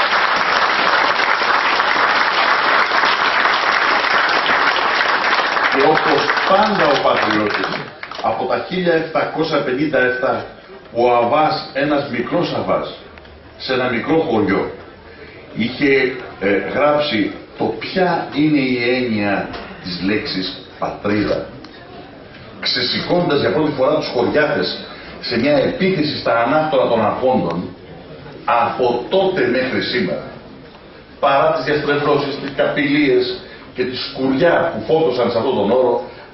Και όπως πάντα ο πατριώτης, από τα χίλια επτακόσια πενήντα επτά, ο Αβάς, ένας μικρός Αβάς, σε ένα μικρό χωριό, είχε ε, γράψει το ποια είναι η έννοια της λέξης πατρίδα. Ξεσηκώντας για πρώτη φορά τους χωριάτες σε μια επίθεση στα ανάκτορα των αρχόντων, από τότε μέχρι σήμερα, παρά τις διαστρεβλώσεις, τις καπηλίες και τη σκουριά που φώτωσαν σε αυτόν τον όρο,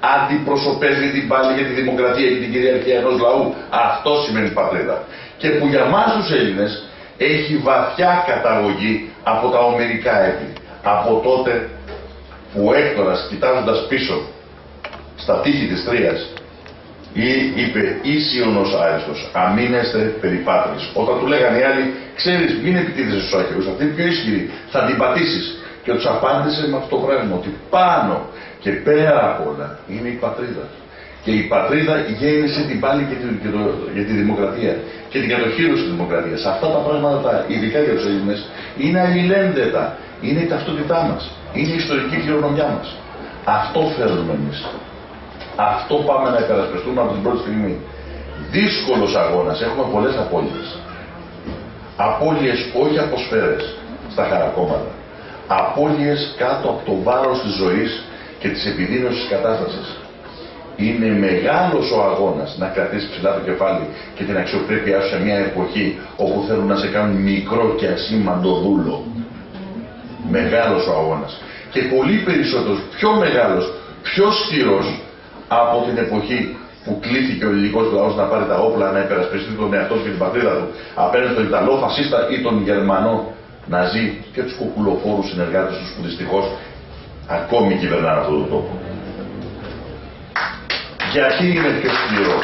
αντιπροσωπεύει την πάλη για τη δημοκρατία και την κυριαρχία ενός λαού. Αυτό σημαίνει πατρίδα. Και που για μας τους Έλληνες έχει βαθιά καταγωγή από τα ομερικά έθνη. Από τότε που ο Έκτορας, κοιτάζοντας πίσω στα τείχη της Τρίας, είπε «Ίσιονος άριστος, αμήνεστε περιπάτρις». Όταν του λέγανε οι άλλοι, ξέρεις, μην επιτίθεσαι στους άχαιρους, αυτή είναι πιο ισχυρή, θα την πατήσεις. Και τους απάντησε με αυτό το πράγμα, ότι πάνω και πέρα απ' όλα είναι η πατρίδα. Και η πατρίδα γέννησε την πάλη και τη, και το, για τη δημοκρατία και την κατοχήρωση της δημοκρατίας. Αυτά τα πράγματα, ειδικά για τους Έλληνες, είναι αλληλένδετα. Είναι η ταυτότητά μας. Είναι η ιστορική κληρονομιά μας. Αυτό φέρνουμε εμείς. Αυτό πάμε να υπερασπιστούμε από την πρώτη στιγμή. Δύσκολος αγώνας. Έχουμε πολλές απώλειες. Απώλειες όχι από σφαίρες στα χαρακόμματα. Απώλειες κάτω από το βάρος της ζωής και της επιδείνωσης της κατάστασης. Είναι μεγάλος ο αγώνας να κρατήσεις ψηλά το κεφάλι και την αξιοπρέπειά σου σε μια εποχή όπου θέλουν να σε κάνουν μικρό και ασήμαντο δούλο. Μεγάλος ο αγώνας. Και πολύ περισσότερος, πιο μεγάλος, πιο σκληρός από την εποχή που κλήθηκε ο ελληνικός λαός να πάρει τα όπλα, να υπερασπιστεί τον εαυτό του και την πατρίδα του απέναντι στον Ιταλό φασίστα ή τον Γερμανό Ναζί και τους κοκκουλοφόρους συνεργάτες τους που δυστυχώς ακόμη κυβερνάνε αυτόν τον τόπο. Γιατί είναι πιο σκληρό?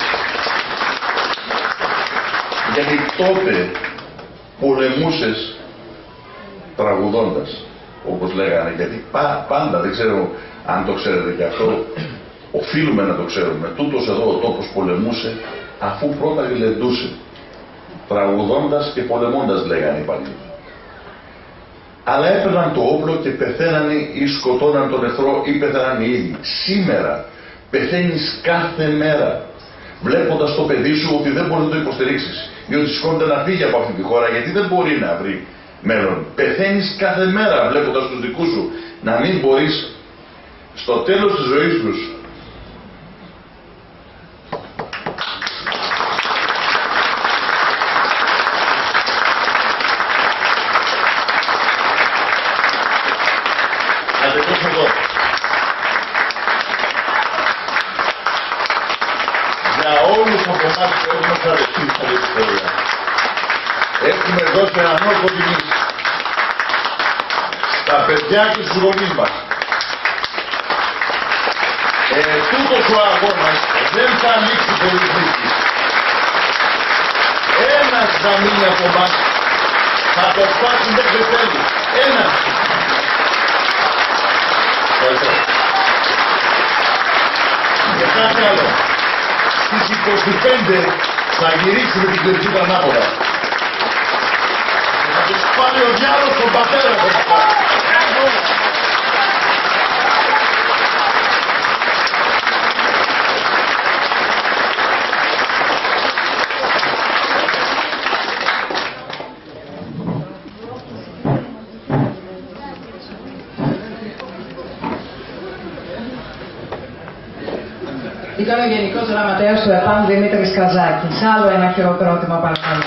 Γιατί τότε πολεμούσες τραγουδώντας, όπως λέγανε, γιατί πα, πάντα, δεν ξέρω αν το ξέρετε και αυτό, οφείλουμε να το ξέρουμε, τούτος εδώ ο τόπος πολεμούσε αφού πρώτα γλεντούσε, τραγουδώντας και πολεμώντας, λέγανε οι παλιοί. Αλλά έπαιρναν το όπλο και πεθαίνανε ή σκοτώναν τον εχθρό ή πεθαίναν οι ίδιοι. Σήμερα πεθαίνεις κάθε μέρα βλέποντας το παιδί σου ότι δεν μπορεί να το υποστηρίξεις ή ότι σηκώνεται να φύγει από αυτή τη χώρα γιατί δεν μπορεί να βρει μέλλον. Πεθαίνεις κάθε μέρα βλέποντας τους δικούς σου να μην μπορείς στο τέλος της ζωής τους έχουμε δώσει έναν όρκο τιμής στα παιδιά και στους γονείς μας. Ε, τούτος ο αγώνας δεν θα ανοίξει πολύ νίκη. Ένας θα μείνει από εμάς, θα το σπάσει μέχρι τέλους. Ένας. Ευχαριστώ. Και κάτι άλλο. Στις είκοσι πέντε θα γυρίσουμε την κληρική του ανάποδα. Θα τους πάρει ο διάλογος τον πατέρα του. Ήταν ο Γενικός Γραμματέας του ΕΠΑΜ Δημήτρης Καζάκης. Άλλο ένα χειροκρότημα παρακαλώ.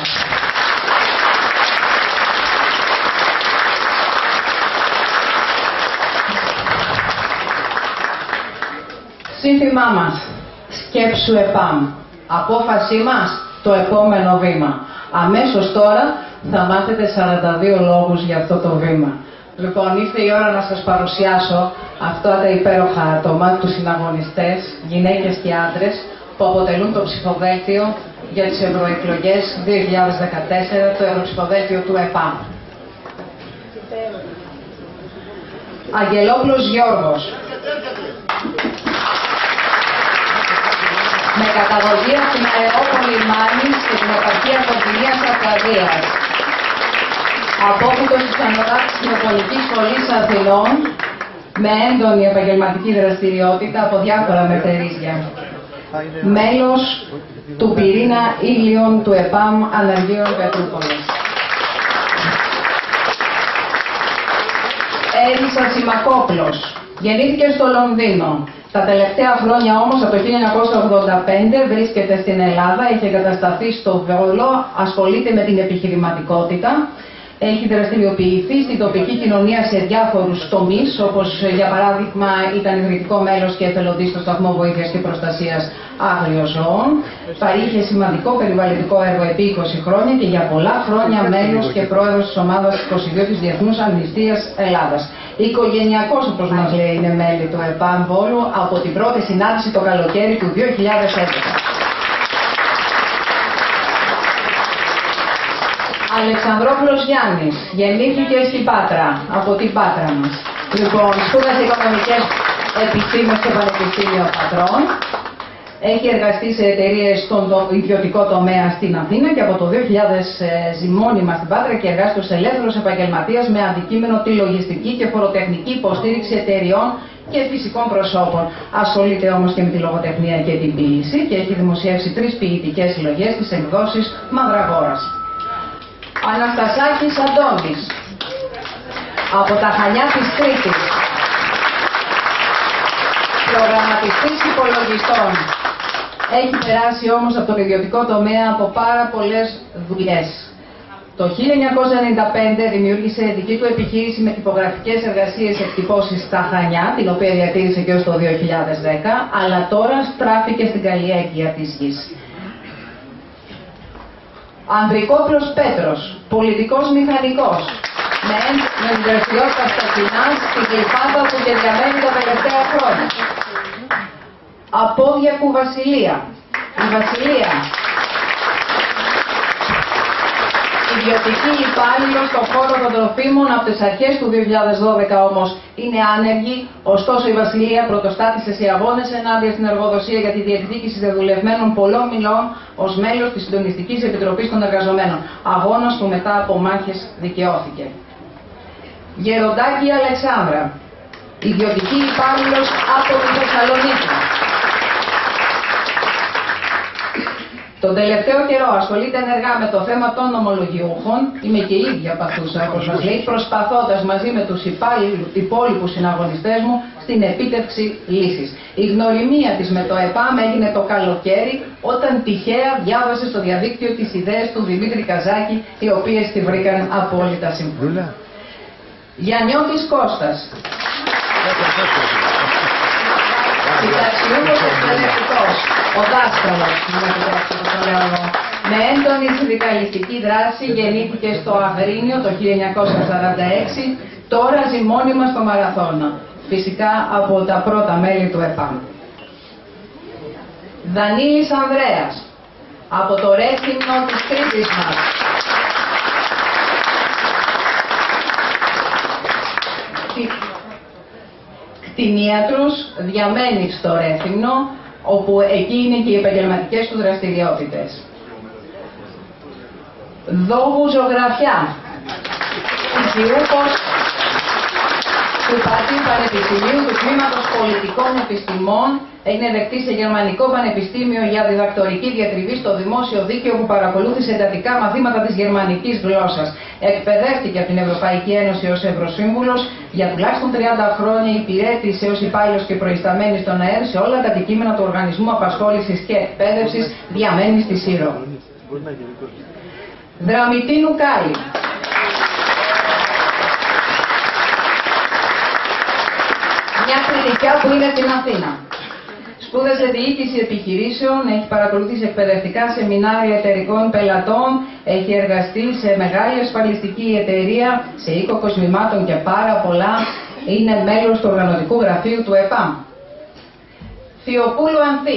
Σύνθημά μας, σκέψου ΕΠΑΜ. Απόφασή μας, το επόμενο βήμα. Αμέσως τώρα θα μάθετε σαράντα δύο λόγους για αυτό το βήμα. Λοιπόν, ήρθε η ώρα να σας παρουσιάσω αυτά τα υπέροχα άτομα, τους συναγωνιστές, γυναίκες και άντρες, που αποτελούν το ψηφοδέλτιο για τις ευρωεκλογές δύο χιλιάδες δεκατέσσερα, το ευρωψηφοδέλτιο του ΕΠΑΜ. Αγγελόπουλος Γιώργος. Με καταγωγή από την Αερόπολη Μάνης και την επαρχία Κοντινίας Αρκαδίας. Απόφυτος της Ανωτάτης Κοινοπολιτικής Σχολής Αθηνών, με έντονη επαγγελματική δραστηριότητα από διάφορα μετερίζια. Μέλος του πυρήνα ήλιων του ΕΠΑΜ Αναργίων Πετρούπολης. Έλισσα Σιμακόπλος. Γεννήθηκε στο Λονδίνο. Τα τελευταία χρόνια όμως, από το χίλια εννιακόσια ογδόντα πέντε, βρίσκεται στην Ελλάδα, έχει εγκατασταθεί στο Βόλο, ασχολείται με την επιχειρηματικότητα. Έχει δραστηριοποιηθεί στην τοπική κοινωνία σε διάφορους τομείς, όπως για παράδειγμα ήταν ιδρυτικό μέλος και εθελοντής στο Σταθμό Βοήθειας και Προστασίας Άγριων Ζώων. Παρήχε σημαντικό περιβαλλοντικό έργο επί είκοσι χρόνια και για πολλά χρόνια μέλος και πρόεδρος της ομάδας είκοσι δύο της Διεθνούς Αμνηστίας Ελλάδας. Οικογενειακός, όπως μας λέει, είναι μέλη του ΕΠΑΜ Βόλου από την πρώτη συνάντηση το καλοκαίρι του δύο χιλιάδες έντεκα. Αλεξανδρόπουλος Γιάννης, γεννήθηκε στην Πάτρα, από την Πάτρα μας. Λοιπόν, σπούδασε οικονομικές επιστήμες στο Πανεπιστήμιο Πατρών. Έχει εργαστεί σε εταιρείες στον ιδιωτικό τομέα στην Αθήνα και από το δύο χιλιάδες ζει μόνιμα στην Πάτρα και εργάζεται ως ελεύθερος επαγγελματίας με αντικείμενο τη λογιστική και φοροτεχνική υποστήριξη εταιριών και φυσικών προσώπων. Ασχολείται όμως και με τη λογοτεχνία και την ποίηση και έχει δημοσιεύσει τρεις ποιητικές συλλογές στις εκδόσεις Μαυραγόρας. Αναστασάκης Αντώνης, από τα Χανιά της Κρήτης, προγραμματιστής υπολογιστών. Έχει περάσει όμως από τον ιδιωτικό τομέα από πάρα πολλές δουλειές. Το χίλια εννιακόσια ενενήντα πέντε δημιούργησε δική του επιχείρηση με τυπογραφικές εργασίες εκτυπώσεις στα Χανιά, την οποία διατήρησε και ως το δύο χιλιάδες δέκα, αλλά τώρα στράφηκε στην καλλιέργεια της γης. Ανδρικόπουλος Πέτρος, πολιτικός μηχανικός, με, με δραστηριότητα στα κοινά στην Γλυφάδα που και διαμένει τα τελευταία χρόνια. Απόδιακου Βασιλεία, η Βασιλεία, ιδιωτική υπάλληλος στον χώρο των τροφίμων από τις αρχές του δύο χιλιάδες δώδεκα όμως είναι άνεργη, ωστόσο η Βασιλεία πρωτοστάτησε σε αγώνες ενάντια στην εργοδοσία για τη διεκδίκηση δεδουλευμένων πολλών μηνών ως μέλος της Συντονιστικής Επιτροπής των Εργαζομένων, αγώνας που μετά από μάχες δικαιώθηκε. Γεροντάκη Αλεξάνδρα, ιδιωτική υπάλληλος από τη Θεσσαλονίκη. Τον τελευταίο καιρό ασχολείται ενεργά με το θέμα των ομολογιούχων, είμαι και η ίδια παθούσα, όπως μας λέει, προσπαθώντας μαζί με τους υπόλοιπους συναγωνιστές μου στην επίτευξη λύσης. Η γνωριμία της με το ΕΠΑΜ έγινε το καλοκαίρι, όταν τυχαία διάβασε στο διαδίκτυο τις ιδέες του Δημήτρη Καζάκη, οι οποίες τη βρήκαν απόλυτα σύμφωνα. Γιαννιώτης Κώστας. Συνταξιούχος εκπαιδευτικός, ο δάσκαλος, με έντονη συνδικαλιστική δράση, γεννήθηκε στο Αγρίνιο το χίλια εννιακόσια σαράντα έξι, τώρα ζει μόνιμα στο Μαραθώνα, φυσικά από τα πρώτα μέλη του ΕΠΑΜ. Δανίλης Ανδρέας, από το Ρέθυμνο της Κρήτης μας. Κτηνίατρος, διαμένει στο Ρέθυμνο, όπου εκεί είναι και οι επαγγελματικές του δραστηριότητες. Δόγου Ζωγραφιά, φυσιούχος του Πατή Πανεπιστημίου του Τμήματος Πολιτικών Επιστημών, έγινε δεκτή σε Γερμανικό Πανεπιστήμιο για διδακτορική διατριβή στο Δημόσιο Δίκαιο, που παρακολούθησε εντατικά μαθήματα της γερμανικής γλώσσας. Εκπαιδεύτηκε από την Ευρωπαϊκή Ένωση ως Ευρωσύμβουλος, για τουλάχιστον τριάντα χρόνια υπηρέτησε ως υπάλληλος και προϊσταμένη στον ΑΕΡ σε όλα τα αντικείμενα του Οργανισμού Απασχόλησης και Εκπαίδευσης, διαμένει στη Σύρο. Δραμητίνου Κάλλη. Μια κριτικιά που είναι στην Αθήνα. Σπούδασε διοίκηση επιχειρήσεων, έχει παρακολουθήσει εκπαιδευτικά σεμινάρια εταιρικών πελατών, έχει εργαστεί σε μεγάλη ασφαλιστική εταιρεία, σε οίκο κοσμημάτων και πάρα πολλά. Είναι μέλος του οργανωτικού γραφείου του ΕΠΑΜ. Θεοπούλου Ανθή.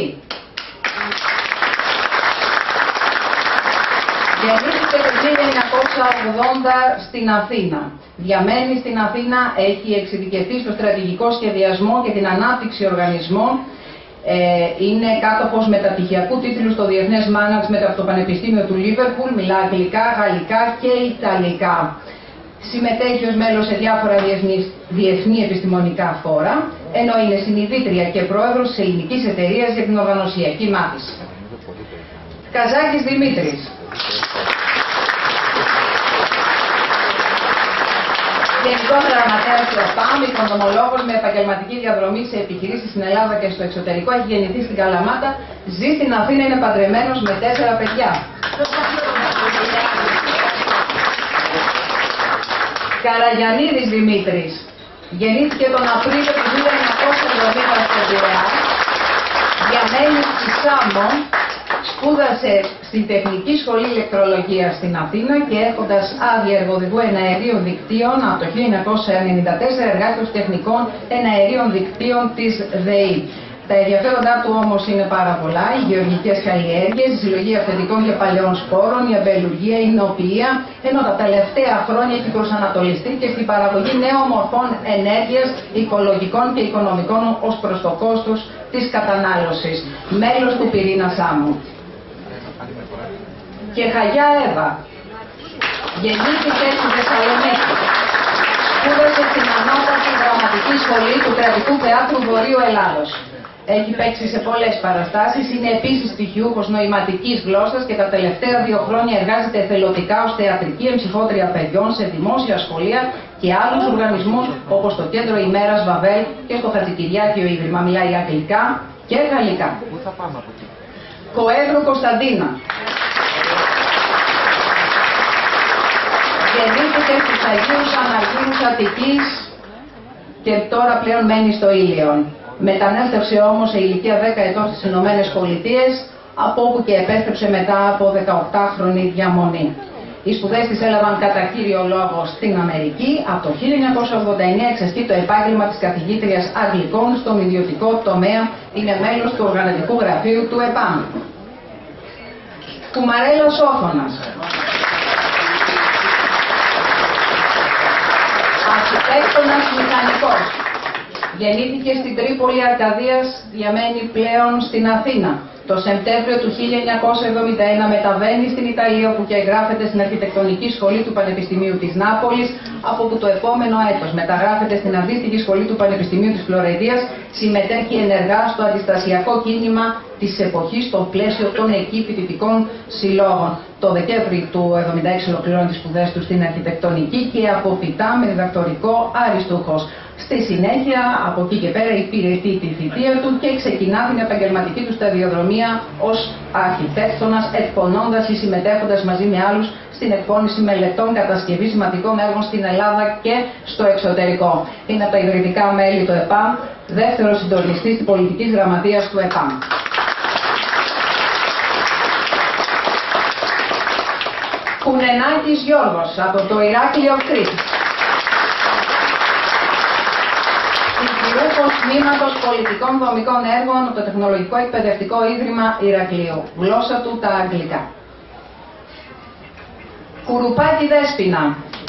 Γεννήθηκε το χίλια εννιακόσια ογδόντα στην Αθήνα. Διαμένει στην Αθήνα, έχει εξειδικευτεί στο στρατηγικό σχεδιασμό και την ανάπτυξη οργανισμών. Ε, είναι κάτοχος μεταπτυχιακού τίτλου στο Διεθνές Management από το Πανεπιστήμιο του Λίβερπουλ, μιλά αγγλικά, γαλλικά και ιταλικά. Συμμετέχει ως μέλος σε διάφορα διεθνή, διεθνή επιστημονικά φόρα, ενώ είναι συνειδήτρια και πρόεδρος της Ελληνικής Εταιρείας για την Οργανωσιακή Μάθηση. Καζάκης Δημήτρης. Γενικός Γραμματέας του ΕΠΑΜ, οικονομολόγος με επαγγελματική διαδρομή σε επιχειρήσεις στην Ελλάδα και στο εξωτερικό, έχει γεννηθεί στην Καλαμάτα, ζει στην Αθήνα, είναι παντρεμένος με τέσσερα παιδιά. Καραγιαννίδης Δημήτρης. Γεννήθηκε τον Απρίλιο του χίλια εννιακόσια εβδομήντα στο Πειραιά. Διαμένει στη Σάμο. Σπούδασε στην Τεχνική Σχολή Ηλεκτρολογίας στην Αθήνα και έχοντας άδεια εργοδηγού εναερίων δικτύων από το χίλια εννιακόσια ενενήντα τέσσερα εργάζεται ως τεχνικών εναερίων δικτύων της ΔΕΗ. Τα ενδιαφέροντά του όμως είναι πάρα πολλά: οι γεωργικές καλλιέργειες, η συλλογή αυθεντικών και παλαιών σπόρων, η αμπελουργία, η νοποιία, ενώ τα τελευταία χρόνια έχει προσανατολιστεί και στην παραγωγή νέων μορφών ενέργειας, οικολογικών και οικονομικών ως προς το κόστος της κατανάλωσης. Μέλος του πυρήνα Σάμου. Και Χαγιά Εύα. Γεννήθηκε στη Θεσσαλονίκη. Σπούδασε στην Ανώτατη Δραματική Σχολή του Κρατικού Θεάτρου Βορείου Ελλάδος. Έχει παίξει σε πολλές παραστάσεις, είναι επίσης πτυχιούχος νοηματικής γλώσσας και τα τελευταία δύο χρόνια εργάζεται εθελοντικά ως θεατρική εμψυχότρια παιδιών σε δημόσια σχολεία και άλλους οργανισμούς όπως το Κέντρο ημέρας Βαβέλ και στο Χατζικυριάκιο Ίδρυμα. Μιλάει αγγλικά και γαλλικά. Πού θα πάμε από εκεί? Κοέδρου Κωνσταντίνα. Γεννήθηκε στους Αγίους Αναργύρους Αττικής και τώρα πλέον μένει στο Ήλιον. Μετανάστευσε όμως σε ηλικία δέκα ετών στις Ηνωμένες Πολιτείες, από όπου και επέστρεψε μετά από δεκαοκτάχρονη διαμονή. Οι σπουδές της έλαβαν κατά κύριο λόγο στην Αμερική. Από το χίλια εννιακόσια ογδόντα εννέα εξασκεί το επάγγελμα της καθηγήτριας Αγγλικών στον ιδιωτικό τομέα. Είναι μέλος του οργανωτικού γραφείου του ΕΠΑΜ. Κουμαρέλος Όφωνας. Αρχιτέκτονας μηχανικός. Γεννήθηκε στην Τρίπολη Αρκαδίας, διαμένει πλέον στην Αθήνα. Το Σεπτέμβριο του χίλια εννιακόσια εβδομήντα ένα μεταβαίνει στην Ιταλία, όπου και εγγράφεται στην Αρχιτεκτονική Σχολή του Πανεπιστημίου της Νάπολης, από που το επόμενο έτος μεταγράφεται στην αντίστοιχη σχολή του Πανεπιστημίου της Φλωρεντίας, συμμετέχει ενεργά στο αντιστασιακό κίνημα της εποχής στο πλαίσιο των εκεί φοιτητικών συλλόγων. Το Δεκέμβρη του χίλια εννιακόσια εβδομήντα έξι ολοκληρώνει τις σπουδές του στην Αρχιτεκτονική και αποφυτά με διδακτορικό αριστούχος. Στη συνέχεια, από εκεί και πέρα, υπηρετεί τη θητεία του και ξεκινά την επαγγελματική του σταδιοδρομία ως αρχιτέκτονας, εκπονώντας ή συμμετέχοντας μαζί με άλλους στην εκπόνηση μελετών κατασκευής σημαντικών έργων στην Ελλάδα και στο εξωτερικό. Είναι από τα ιδρυτικά μέλη του ΕΠΑΜ, δεύτερος συντονιστής της πολιτικής γραμματείας του ΕΠΑΜ. Κουνενάκης Γιώργος, από το Ηράκλειο Κρήτης. Συντηρούχος Τμήματος Πολιτικών Δομικών Έργων από το Τεχνολογικό Εκπαιδευτικό Ίδρυμα Ηρακλείου. Γλώσσα του τα αγγλικά. Κουρουπάκη Δέσποινα.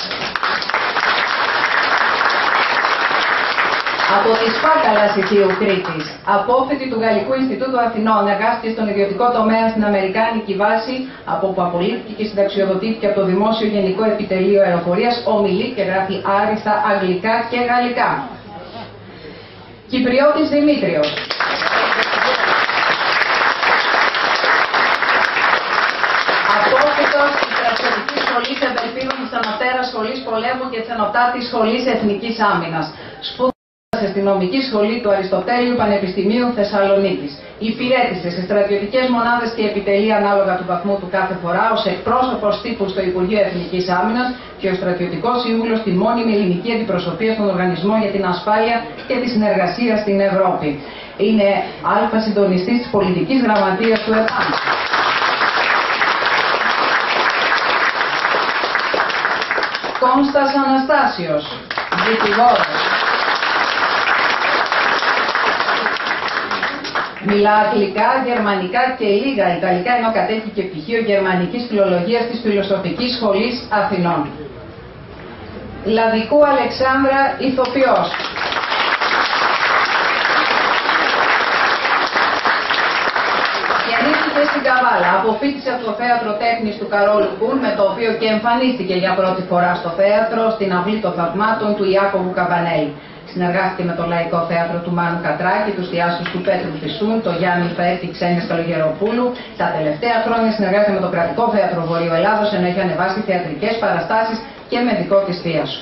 Από τη Σπάκαλα Ηθίου Κρήτης. Απόφοιτη του Γαλλικού Ινστιτούτου Αθηνών. Εργάστηκε στον ιδιωτικό τομέα στην Αμερικάνικη βάση, από που απολύθηκε και συνταξιοδοτήθηκε από το Δημόσιο Γενικό Επιτελείο Αεροπορίας. Ομιλεί και γράφει άριστα αγγλικά και γαλλικά. Κυπριώτης Δημήτριος. Απόφοιτος της Στρατιωτικής Σχολής Ευελπίδων της Ανωτέρας Σχολής Πολέμου και της Ανωτάτης Σχολής Εθνικής Άμυνας. Σπούδασε στη Νομική Σχολή του Αριστοτέλειου Πανεπιστημίου Θεσσαλονίκης. Υπηρέτησε σε στρατιωτικές μονάδες και επιτελεία ανάλογα του βαθμού του κάθε φορά ως εκπρόσωπος τύπου στο Υπουργείο Εθνικής Άμυνας και ως στρατιωτικός σύμβουλος στη μόνιμη ελληνική αντιπροσωπεία στον Οργανισμό για την Ασφάλεια και τη Συνεργασία στην Ευρώπη. Είναι αλφα συντονιστής της πολιτικής γραμματείας του ΕΠΑΜ. Κόνστας Αναστάσιος, δικηγόρος. Μιλά αγγλικά, γερμανικά και λίγα ιταλικά, ενώ κατέχει και πτυχίο γερμανικής φιλολογίας της Φιλοσοφικής Σχολής Αθηνών. Λαδικού Αλεξάνδρα, ηθοποιός. Γεννήθηκε στην Καβάλα, αποφοίτησε από το Θέατρο Τέχνης του Καρόλου Κούν, με το οποίο και εμφανίστηκε για πρώτη φορά στο θέατρο, στην Αυλή των Θαυμάτων του Ιάκωβου Καμπανέλη. Συνεργάστηκε με το Λαϊκό Θέατρο του Μάνου Κατράκη, τους θεάτρους του Πέτρου Φυσούν, το Γιάννη Φέρτη Ξένιας Καλογεροπούλου. Τα τελευταία χρόνια συνεργάζεται με το Κρατικό Θέατρο Βορείου Ελλάδος, ενώ έχει ανεβάσει θεατρικές παραστάσεις και με δικό της θίασο.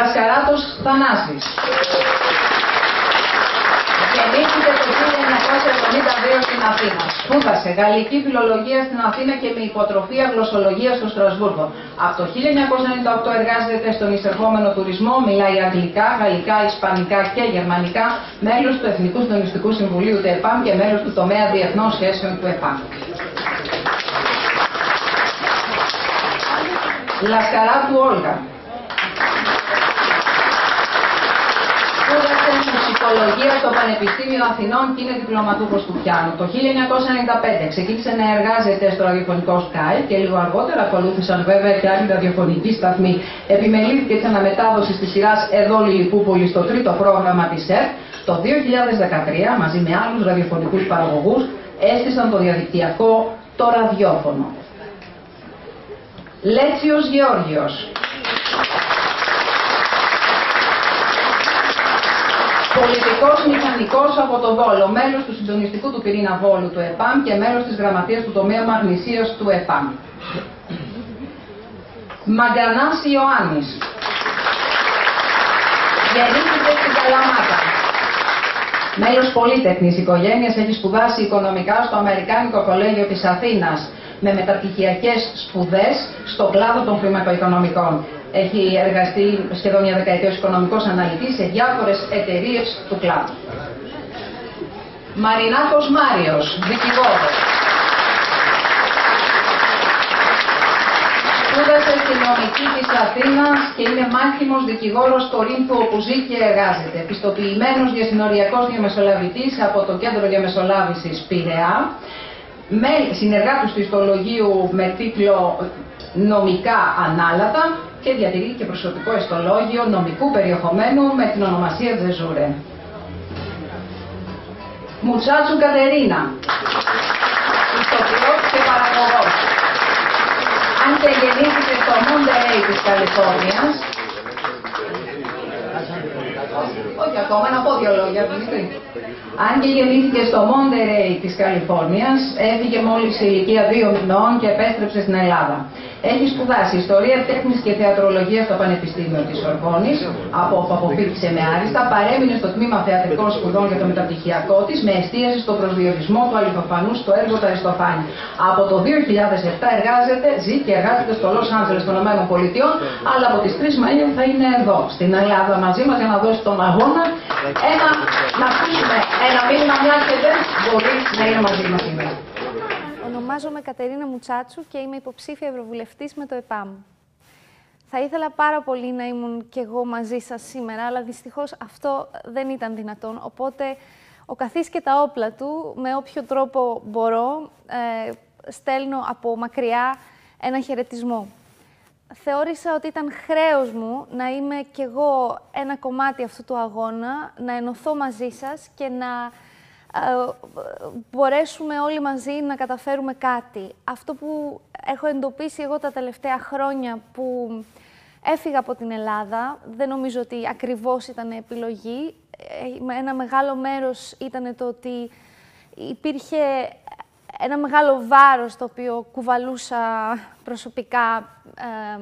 Λασκαράτος Θανάσης. Γεννήθηκε το χίλια εννιακόσια εβδομήντα δύο στην Αθήνα. Σπούδασε γαλλική φιλολογία στην Αθήνα και με υποτροφία γλωσσολογία στο Στρασβούργο. Από το χίλια εννιακόσια ενενήντα οκτώ εργάζεται στον εισερχόμενο τουρισμό, μιλάει αγγλικά, γαλλικά, ισπανικά και γερμανικά, μέλος του Εθνικού Συντονιστικού Συμβουλίου του ΕΠΑΜ και μέλος του τομέα διεθνών σχέσεων του ΕΠΑΜ. Λασκαρά του Όλγα. Σπούδασε μουσικολογία στο Πανεπιστήμιο Αθηνών και είναι διπλωματούχος του πιάνου. Το χίλια εννιακόσια ενενήντα πέντε ξεκίνησε να εργάζεται στο ραδιοφωνικό Sky και λίγο αργότερα ακολούθησαν βέβαια και άλλοι ραδιοφωνικοί σταθμοί. Επιμελήθηκε της αναμετάδοσης της σειράς Εδώ Λιλιπούπολη στο τρίτο πρόγραμμα της ΕΡΤ. Το δύο χιλιάδες δεκατρία μαζί με άλλους ραδιοφωνικούς παραγωγούς έστησαν το διαδικτυακό το ραδιόφωνο. Λέτσιος Γεώργιος. Πολιτικός μηχανικός από το Βόλο, μέλος του συντονιστικού του πυρήνα Βόλου του ΕΠΑΜ και μέλος της γραμματείας του τομέα Μαγνησίας του ΕΠΑΜ. Μαγκανάς Ιωάννης. Γεννήθηκε στην Καλαμάτα. Μέλος πολύτεχνης οικογένειας, έχει σπουδάσει οικονομικά στο Αμερικάνικο Κολέγιο της Αθήνας με μεταπτυχιακές σπουδές στον κλάδο των χρηματοοικονομικών. Έχει εργαστεί σχεδόν μια δεκαετία ως οικονομικός αναλυτής σε διάφορες εταιρείες του κλάδου. Μαρινάκος Μάριος, δικηγόρος. Σπούδασε στη νομική της Αθήνας και είναι μάχημος δικηγόρος Κορίνθου όπου ζει και εργάζεται. Επιστοποιημένος διασυνοριακός διαμεσολαβητής από το Κέντρο Διαμεσολάβησης Πειραιά. Με συνεργάτους του ιστολογίου με τίτλο Νομικά Ανάλατα και διατηρεί και προσωπικό ιστολόγιο νομικού περιεχομένου με την ονομασία Τζεζούρε. Μουτσάτσου Κατερίνα, ηθοποιός και παραγωγός. Αν και γεννήθηκε στο Μοντερέι της Καλιφόρνιας, όχι ακόμα, να πω δύο λόγια, Δημήτρη. Αν και γεννήθηκε στο Μοντερέι της Καλιφόρνιας, έφυγε μόλις σε ηλικία δύο μηνών και επέστρεψε στην Ελλάδα. Έχει σπουδάσει ιστορία τέχνης και θεατρολογία στο Πανεπιστήμιο της Σορβόνης, από όπου αποφύτησε με άριστα, παρέμεινε στο τμήμα θεατρικών σπουδών για το μεταπτυχιακό της, με εστίαση στον προσδιορισμό του αληθοφανού στο έργο του Αριστοφάνη. Από το δύο χιλιάδες επτά εργάζεται, ζει και εργάζεται στο Λος Άντζελες των ΗΠΑ, αλλά από τις τρεις Μαΐου θα είναι εδώ, στην Ελλάδα, μαζί μας για να δώσει τον αγώνα. Ένα, να ακούσουμε ένα μήνυμα, μια και δεν μπορεί να είναι μαζί μας σήμερα. Ονομάζομαι Κατερίνα Μουτσάτσου και είμαι υποψήφια ευρωβουλευτής με το ΕΠΑΜ. Θα ήθελα πάρα πολύ να ήμουν κι εγώ μαζί σας σήμερα, αλλά δυστυχώς αυτό δεν ήταν δυνατόν. Οπότε ο καθής και τα όπλα του, με όποιο τρόπο μπορώ, ε, στέλνω από μακριά ένα χαιρετισμό. Θεώρησα ότι ήταν χρέος μου να είμαι κι εγώ ένα κομμάτι αυτού του αγώνα, να ενωθώ μαζί σας και να μπορέσουμε όλοι μαζί να καταφέρουμε κάτι. Αυτό που έχω εντοπίσει εγώ τα τελευταία χρόνια που έφυγα από την Ελλάδα, δεν νομίζω ότι ακριβώς ήταν επιλογή. Ένα μεγάλο μέρος ήταν το ότι υπήρχε ένα μεγάλο βάρος το οποίο κουβαλούσα προσωπικά ε,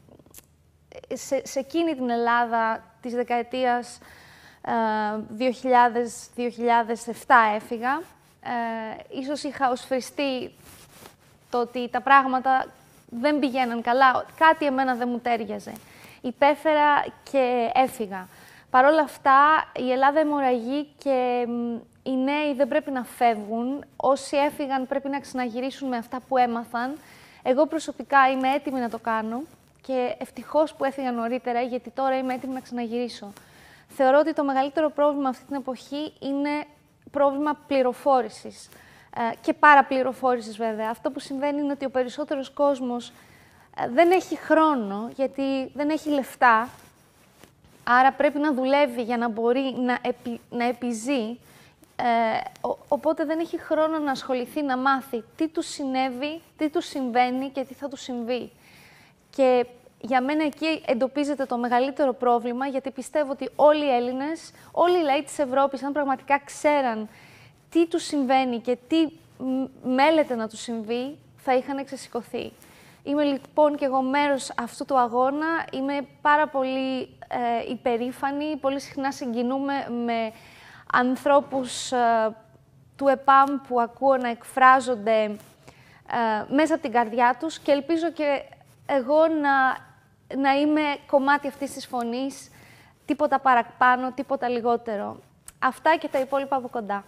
σε, σε εκείνη την Ελλάδα της δεκαετίας δύο χιλιάδες με δύο χιλιάδες επτά έφυγα. Ε, ίσως είχα οσφριστεί το ότι τα πράγματα δεν πηγαίναν καλά. Κάτι εμένα δεν μου τέριαζε. Υπέφερα και έφυγα. Παρ' όλα αυτά, η Ελλάδα αιμορραγεί και οι νέοι δεν πρέπει να φεύγουν. Όσοι έφυγαν πρέπει να ξαναγυρίσουν με αυτά που έμαθαν. Εγώ προσωπικά είμαι έτοιμη να το κάνω και ευτυχώς που έφυγα νωρίτερα, γιατί τώρα είμαι έτοιμη να ξαναγυρίσω. Θεωρώ ότι το μεγαλύτερο πρόβλημα αυτή την εποχή είναι πρόβλημα πληροφόρησης ε, και παραπληροφόρησης βέβαια. Αυτό που συμβαίνει είναι ότι ο περισσότερος κόσμος ε, δεν έχει χρόνο, γιατί δεν έχει λεφτά, άρα πρέπει να δουλεύει για να μπορεί να, επι, να επιζεί, ε, ο, οπότε δεν έχει χρόνο να ασχοληθεί, να μάθει τι του συνέβη, τι του συμβαίνει και τι θα του συμβεί. Και για μένα εκεί εντοπίζεται το μεγαλύτερο πρόβλημα, γιατί πιστεύω ότι όλοι οι Έλληνες, όλοι οι λαοί της Ευρώπης, αν πραγματικά ξέραν τι τους συμβαίνει και τι μέλεται να τους συμβεί, θα είχαν εξεσηκωθεί. Είμαι λοιπόν και εγώ μέρος αυτού του αγώνα, είμαι πάρα πολύ ε, υπερήφανη, πολύ συχνά συγκινούμε με ανθρώπους ε, του ΕΠΑΜ που ακούω να εκφράζονται ε, μέσα από την καρδιά τους και ελπίζω και εγώ να, να είμαι κομμάτι αυτής της φωνής, τίποτα παραπάνω, τίποτα λιγότερο. Αυτά και τα υπόλοιπα από κοντά.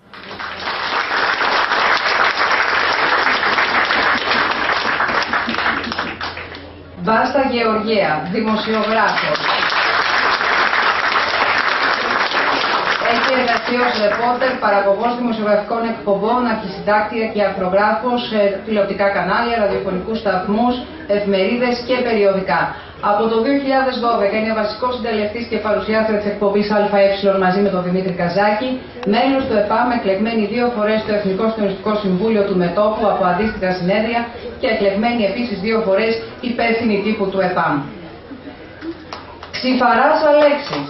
Βάστα Γεωργία, δημοσιογράφος. Έχει εργαστεί ως ρεπόρτερ, παραγωγός δημοσιογραφικών εκπομπών, αρχισυντάκτεια και ακρογράφος σε τηλεοπτικά κανάλια, ραδιοφωνικούς σταθμούς, εφημερίδες και περιοδικά. Από το δύο χιλιάδες δώδεκα είναι βασικός συντελεστής και παρουσιάστρια της εκπομπής ΑΕ μαζί με τον Δημήτρη Καζάκη, μέλος του ΕΠΑΜ, εκλεγμένη δύο φορές στο Εθνικό Συντονιστικό Συμβούλιο του Μετώπου από αντίστοιχα συνέδρια και εκλεγμένη επίσης δύο φορές υπεύθυνη τύπου του ΕΠΑΜ. Ξηφαράς Αλέξης.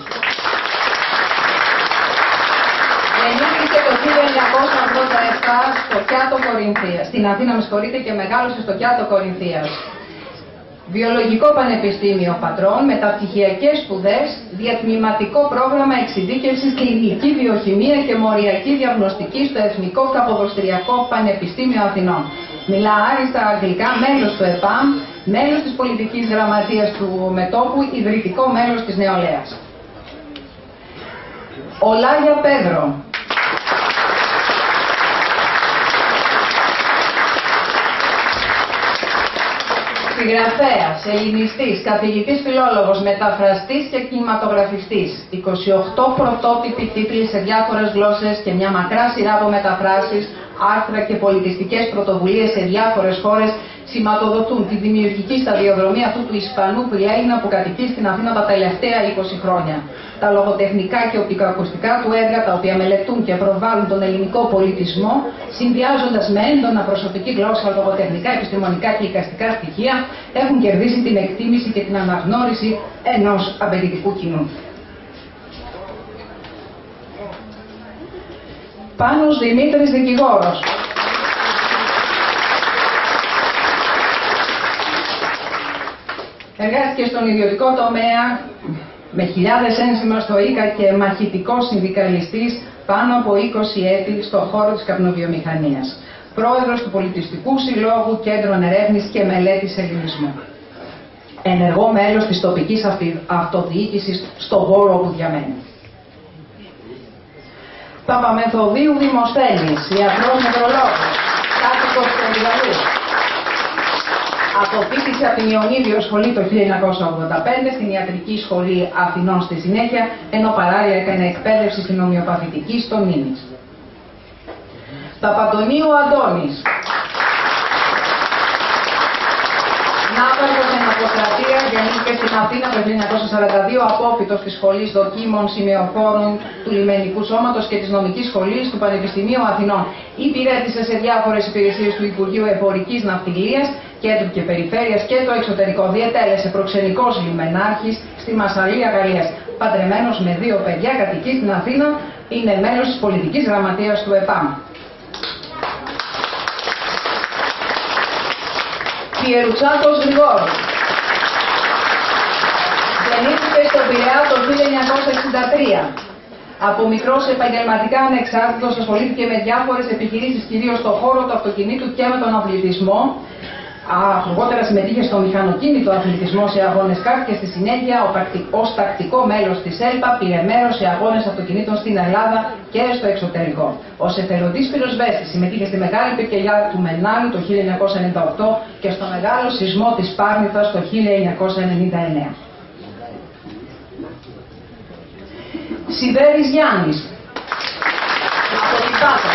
Γεννήθηκε το χίλια εννιακόσια ογδόντα επτά στο Κιάτο Κορινθίας, στην Αθήνα με συγχωρείτε, και μεγάλωσε στο Κιάτο Κορινθίας. Βιολογικό Πανεπιστήμιο Πατρών, μεταπτυχιακές σπουδές, διατμηματικό πρόγραμμα εξειδίκευσης κλινική βιοχημία και μοριακή διαγνωστική στο Εθνικό Καποδοστριακό Πανεπιστήμιο Αθηνών. Μιλά άριστα αγγλικά, μέλος του ΕΠΑΜ, μέλος της πολιτικής γραμματείας του Μετώπου, ιδρυτικό μέλος της Νεολαίας. Ολάγια Πέδρο. Συγγραφέας, ελληνιστής, καθηγητής φιλόλογος, μεταφραστής και κινηματογραφιστής. είκοσι οκτώ πρωτότυποι τίτλοι σε διάφορες γλώσσες και μια μακρά σειρά από μεταφράσεις, άρθρα και πολιτιστικές πρωτοβουλίες σε διάφορες χώρες σηματοδοτούν τη δημιουργική σταδιοδρομία αυτού του Ισπανού Πριέλληνα που κατοικεί στην Αθήνα τα τελευταία είκοσι χρόνια. Τα λογοτεχνικά και οπτικοακουστικά του έργα, τα οποία μελετούν και προβάλλουν τον ελληνικό πολιτισμό, συνδυάζοντας με έντονα προσωπική γλώσσα, λογοτεχνικά, επιστημονικά και εικαστικά στοιχεία, έχουν κερδίσει την εκτίμηση και την αναγνώριση ενός απαιτητικού κοινού. Πάνος Δημήτρης, δικηγόρος. Εργάστηκε στον ιδιωτικό τομέα με χιλιάδες ένσημα στο ΙΚΑ και μαχητικός συνδικαλιστής πάνω από είκοσι έτη στον χώρο της καπνοβιομηχανίας. Πρόεδρος του Πολιτιστικού Συλλόγου Κέντρων Ερεύνης και Μελέτης Ελληνισμού. Ενεργό μέλος της τοπικής αυτοδιοίκησης στον χώρο όπου διαμένει. Παπαμεθοδίου Δημοσθένης, ιατρός νευρολόγος, κάτοικος του Ιδαλού. Αποφύτησε από την Ιωνίδιο Σχολή το χίλια εννιακόσια ογδόντα πέντε, στην Ιατρική Σχολή Αθηνών στη συνέχεια, ενώ παράλληλα έκανε εκπαίδευση στην Ομοιοπαθητική στο Νίνης. Παπαντονίου Αντώνης. Ναύαρχος εν Αποστρατεία, γεννήθηκε στην Αθήνα το χίλια εννιακόσια σαράντα δύο, απόφοιτος της Σχολής Δοκίμων Σημεοφόρων του Λιμενικού Σώματος και της Νομικής Σχολής του Πανεπιστημίου Αθηνών. Υπηρέτησε σε διάφορες υπηρεσίες του Υπουργείου Εμπορικής Ναυτιλίας, Κέντρου και Περιφέρειας και το εξωτερικό. Διετέλεσε προξενικός λιμενάρχης στη Μασσαλία, Γαλλίας. Παντρεμένος με δύο παιδιά, κατοικεί στην Αθήνα, είναι μέλος της πολιτικής γραμματείας του ΕΠΑΜ. Πιερουτσάκος Γρηγόρης. Γεννήθηκε στον Πειραιά το χίλια εννιακόσια εξήντα τρία. Από μικρός επαγγελματικά ανεξάρτητος ασχολήθηκε με διάφορες επιχειρήσεις, κυρίως στον χώρο του αυτοκινήτου και με τον αθλητισμό. Αργότερα συμμετείχε στο μηχανοκίνητο αθλητισμό σε αγώνες καρτ και στη συνέχεια ως τακτικό μέλος της ΕΛΠΑ πήρε μέρος σε αγώνες αυτοκινήτων στην Ελλάδα και στο εξωτερικό. Ως εθελοντής πυροσβέστης συμμετείχε στη Μεγάλη Πυρκαγιά του Μενάλου το χίλια εννιακόσια ενενήντα οκτώ και στο μεγάλο σεισμό της Πάρνηθας το χίλια εννιακόσια ενενήντα εννέα. Σιδέρης Γιάννης. Από την Πάτρα.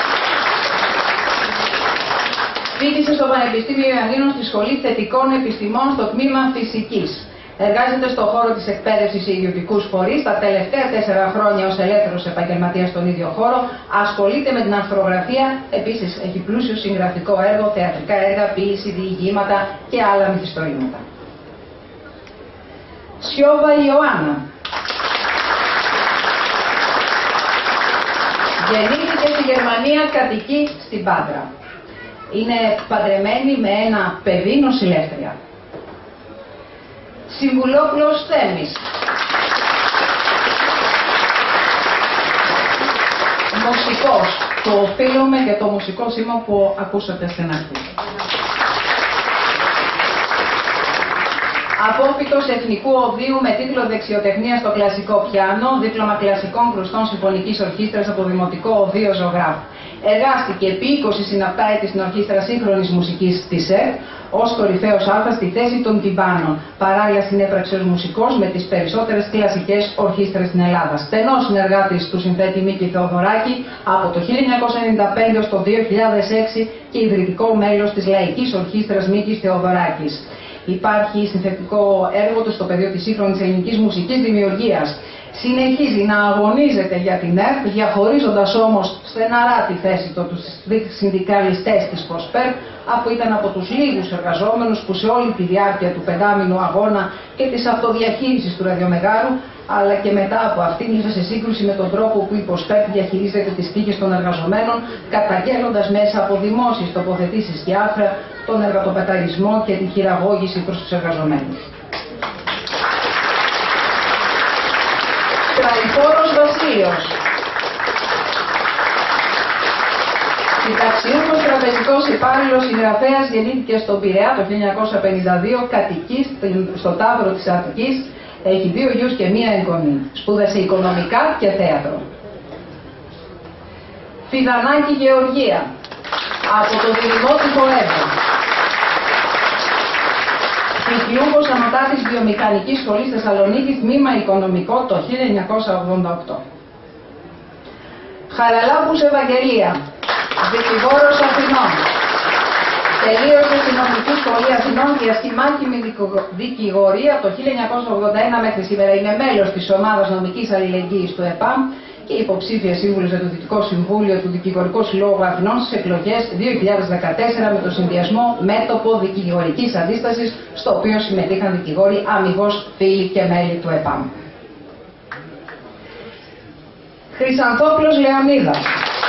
Φοιτήσε στο Πανεπιστήμιο Ιωαννίνων στη Σχολή Θετικών Επιστημών στο τμήμα Φυσικής. Εργάζεται στον χώρο της εκπαίδευσης σε ιδιωτικούς φορείς. Τα τελευταία τέσσερα χρόνια ως ελεύθερος επαγγελματίας στον ίδιο χώρο. Ασχολείται με την αρθρογραφία. Επίσης έχει πλούσιο συγγραφικό έργο, θεατρικά έργα, ποίηση, διηγήματα και άλλα μυθιστορήματα. Σιώβα Ιωάννα. Γεννήθηκε στη Γερμανία, κατοικεί στην Πάτρα. Είναι παντρεμένη με ένα παιδί, νοσηλεύτρια. Συμβουλόπουλος Θέμης. Μουσικός. το οφείλουμε και το μουσικό σήμα που ακούσατε στην αρχή. Απόφοιτος Εθνικού Οδείου με τίτλο Δεξιοτεχνία στο κλασικό πιάνο, δίπλωμα κλασικών κρουστών συμφωνικής ορχήστρας από Δημοτικό Οδείο Ζωγράφου. Εργάστηκε επί είκοσι συναπτά έτη στην Ορχήστρα Σύγχρονης Μουσικής της ΕΡΤ ως κορυφαίος α στη θέση των τυμπάνων. Παράλληλα συνέπραξε ως μουσικός με τις περισσότερες κλασικές ορχήστρες στην Ελλάδα. Στενός συνεργάτης του συνθέτη Μίκη Θεοδωράκη από το χίλια εννιακόσια ενενήντα πέντε ως το δύο χιλιάδες έξι και ιδρυτικό μέλος της Λαϊκής Ορχήστρας Μίκης Θεοδωράκης. Υπάρχει συνθετικό έργο του στο πεδίο της σύγχρονης ελληνικής μουσικής δημιουργίας. Συνεχίζει να αγωνίζεται για την ΕΡΤ, διαχωρίζοντας όμως στεναρά τη θέση του τους συνδικαλιστές της Προσπέρ, αφού ήταν από τους λίγους εργαζόμενους που σε όλη τη διάρκεια του πεντάμινου αγώνα και της αυτοδιαχείρισης του ραδιομεγάρου, αλλά και μετά από αυτήν ήρθε σε σύγκρουση με τον τρόπο που η Προσπέρ διαχειρίζεται τις τύχες των εργαζομένων, καταγγέλλοντας μέσα από δημόσιες τοποθετήσεις και άρθρα τον εργατοπεταρισμό και τη χειραγώγηση προς τους εργαζομένους. Τραϊφόρος Βασίλειος. Συνταξιούχος τραπεζικός υπάλληλος συγγραφέας, γεννήθηκε στον Πειραιά το χίλια εννιακόσια πενήντα δύο, κατοικεί στο Ταύρο της Αττικής, έχει δύο γιους και μία εγγονή. Σπούδασε οικονομικά και θέατρο. Φιδανάκη Γεωργία, από το Δημότικο Έργο. Πτυχιούχος ανωτάτης Βιομηχανικής Σχολής Θεσσαλονίκης, τμήμα Οικονομικό το χίλια εννιακόσια ογδόντα οκτώ. Χαραλάμπους Ευαγγελία, δικηγόρος Αθηνών. Τελείωσε στην Νομική Σχολή Αθηνών, διαστημάρχημη δικηγορία το χίλια εννιακόσια ογδόντα ένα μέχρι σήμερα. Είναι μέλος της Ομάδας Νομικής Αλληλεγγύης του ΕΠΑΜ και υποψήφια σύμβουλος για το Δυτικό Συμβούλιο του Δικηγορικού Συλλόγου Αθηνών στις εκλογές δύο χιλιάδες δεκατέσσερα με το συνδυασμό μέτωπο δικηγορικής αντίστασης, στο οποίο συμμετείχαν δικηγόροι αμιγώς φίλοι και μέλη του ΕΠΑΜ. Χρυσανθόπουλος Λεωνίδας.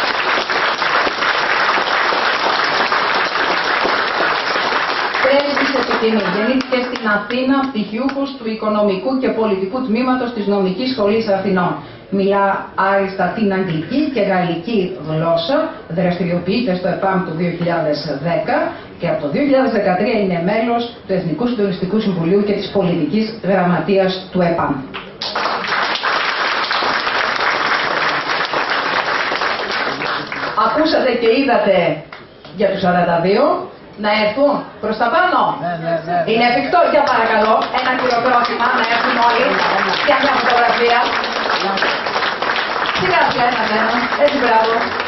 Πρέσβης επιτιμή. Γεννήθηκε στην Αθήνα, πτυχιούχος του Οικονομικού και Πολιτικού Τμήματος της Νομικής Σχολής Αθηνών. Μιλά άριστα την αγγλική και γαλλική γλώσσα, δραστηριοποιείται στο ΕΠΑΜ του δύο χιλιάδες δέκα και από το δύο χιλιάδες δεκατρία είναι μέλος του Εθνικού Συντονιστικού Συμβουλίου και της Πολιτικής Γραμματείας του ΕΠΑΜ. Ακούσατε και είδατε για τους σαράντα δύο. Να έρθουν προς τα πάνω. Ναι, ναι, ναι. Είναι εφικτό, για παρακαλώ, ένα χειροκρότημα να έρθουν όλοι για μια φωτογραφία. Σιγά σιγά ένα ένα, έτσι μπράβο.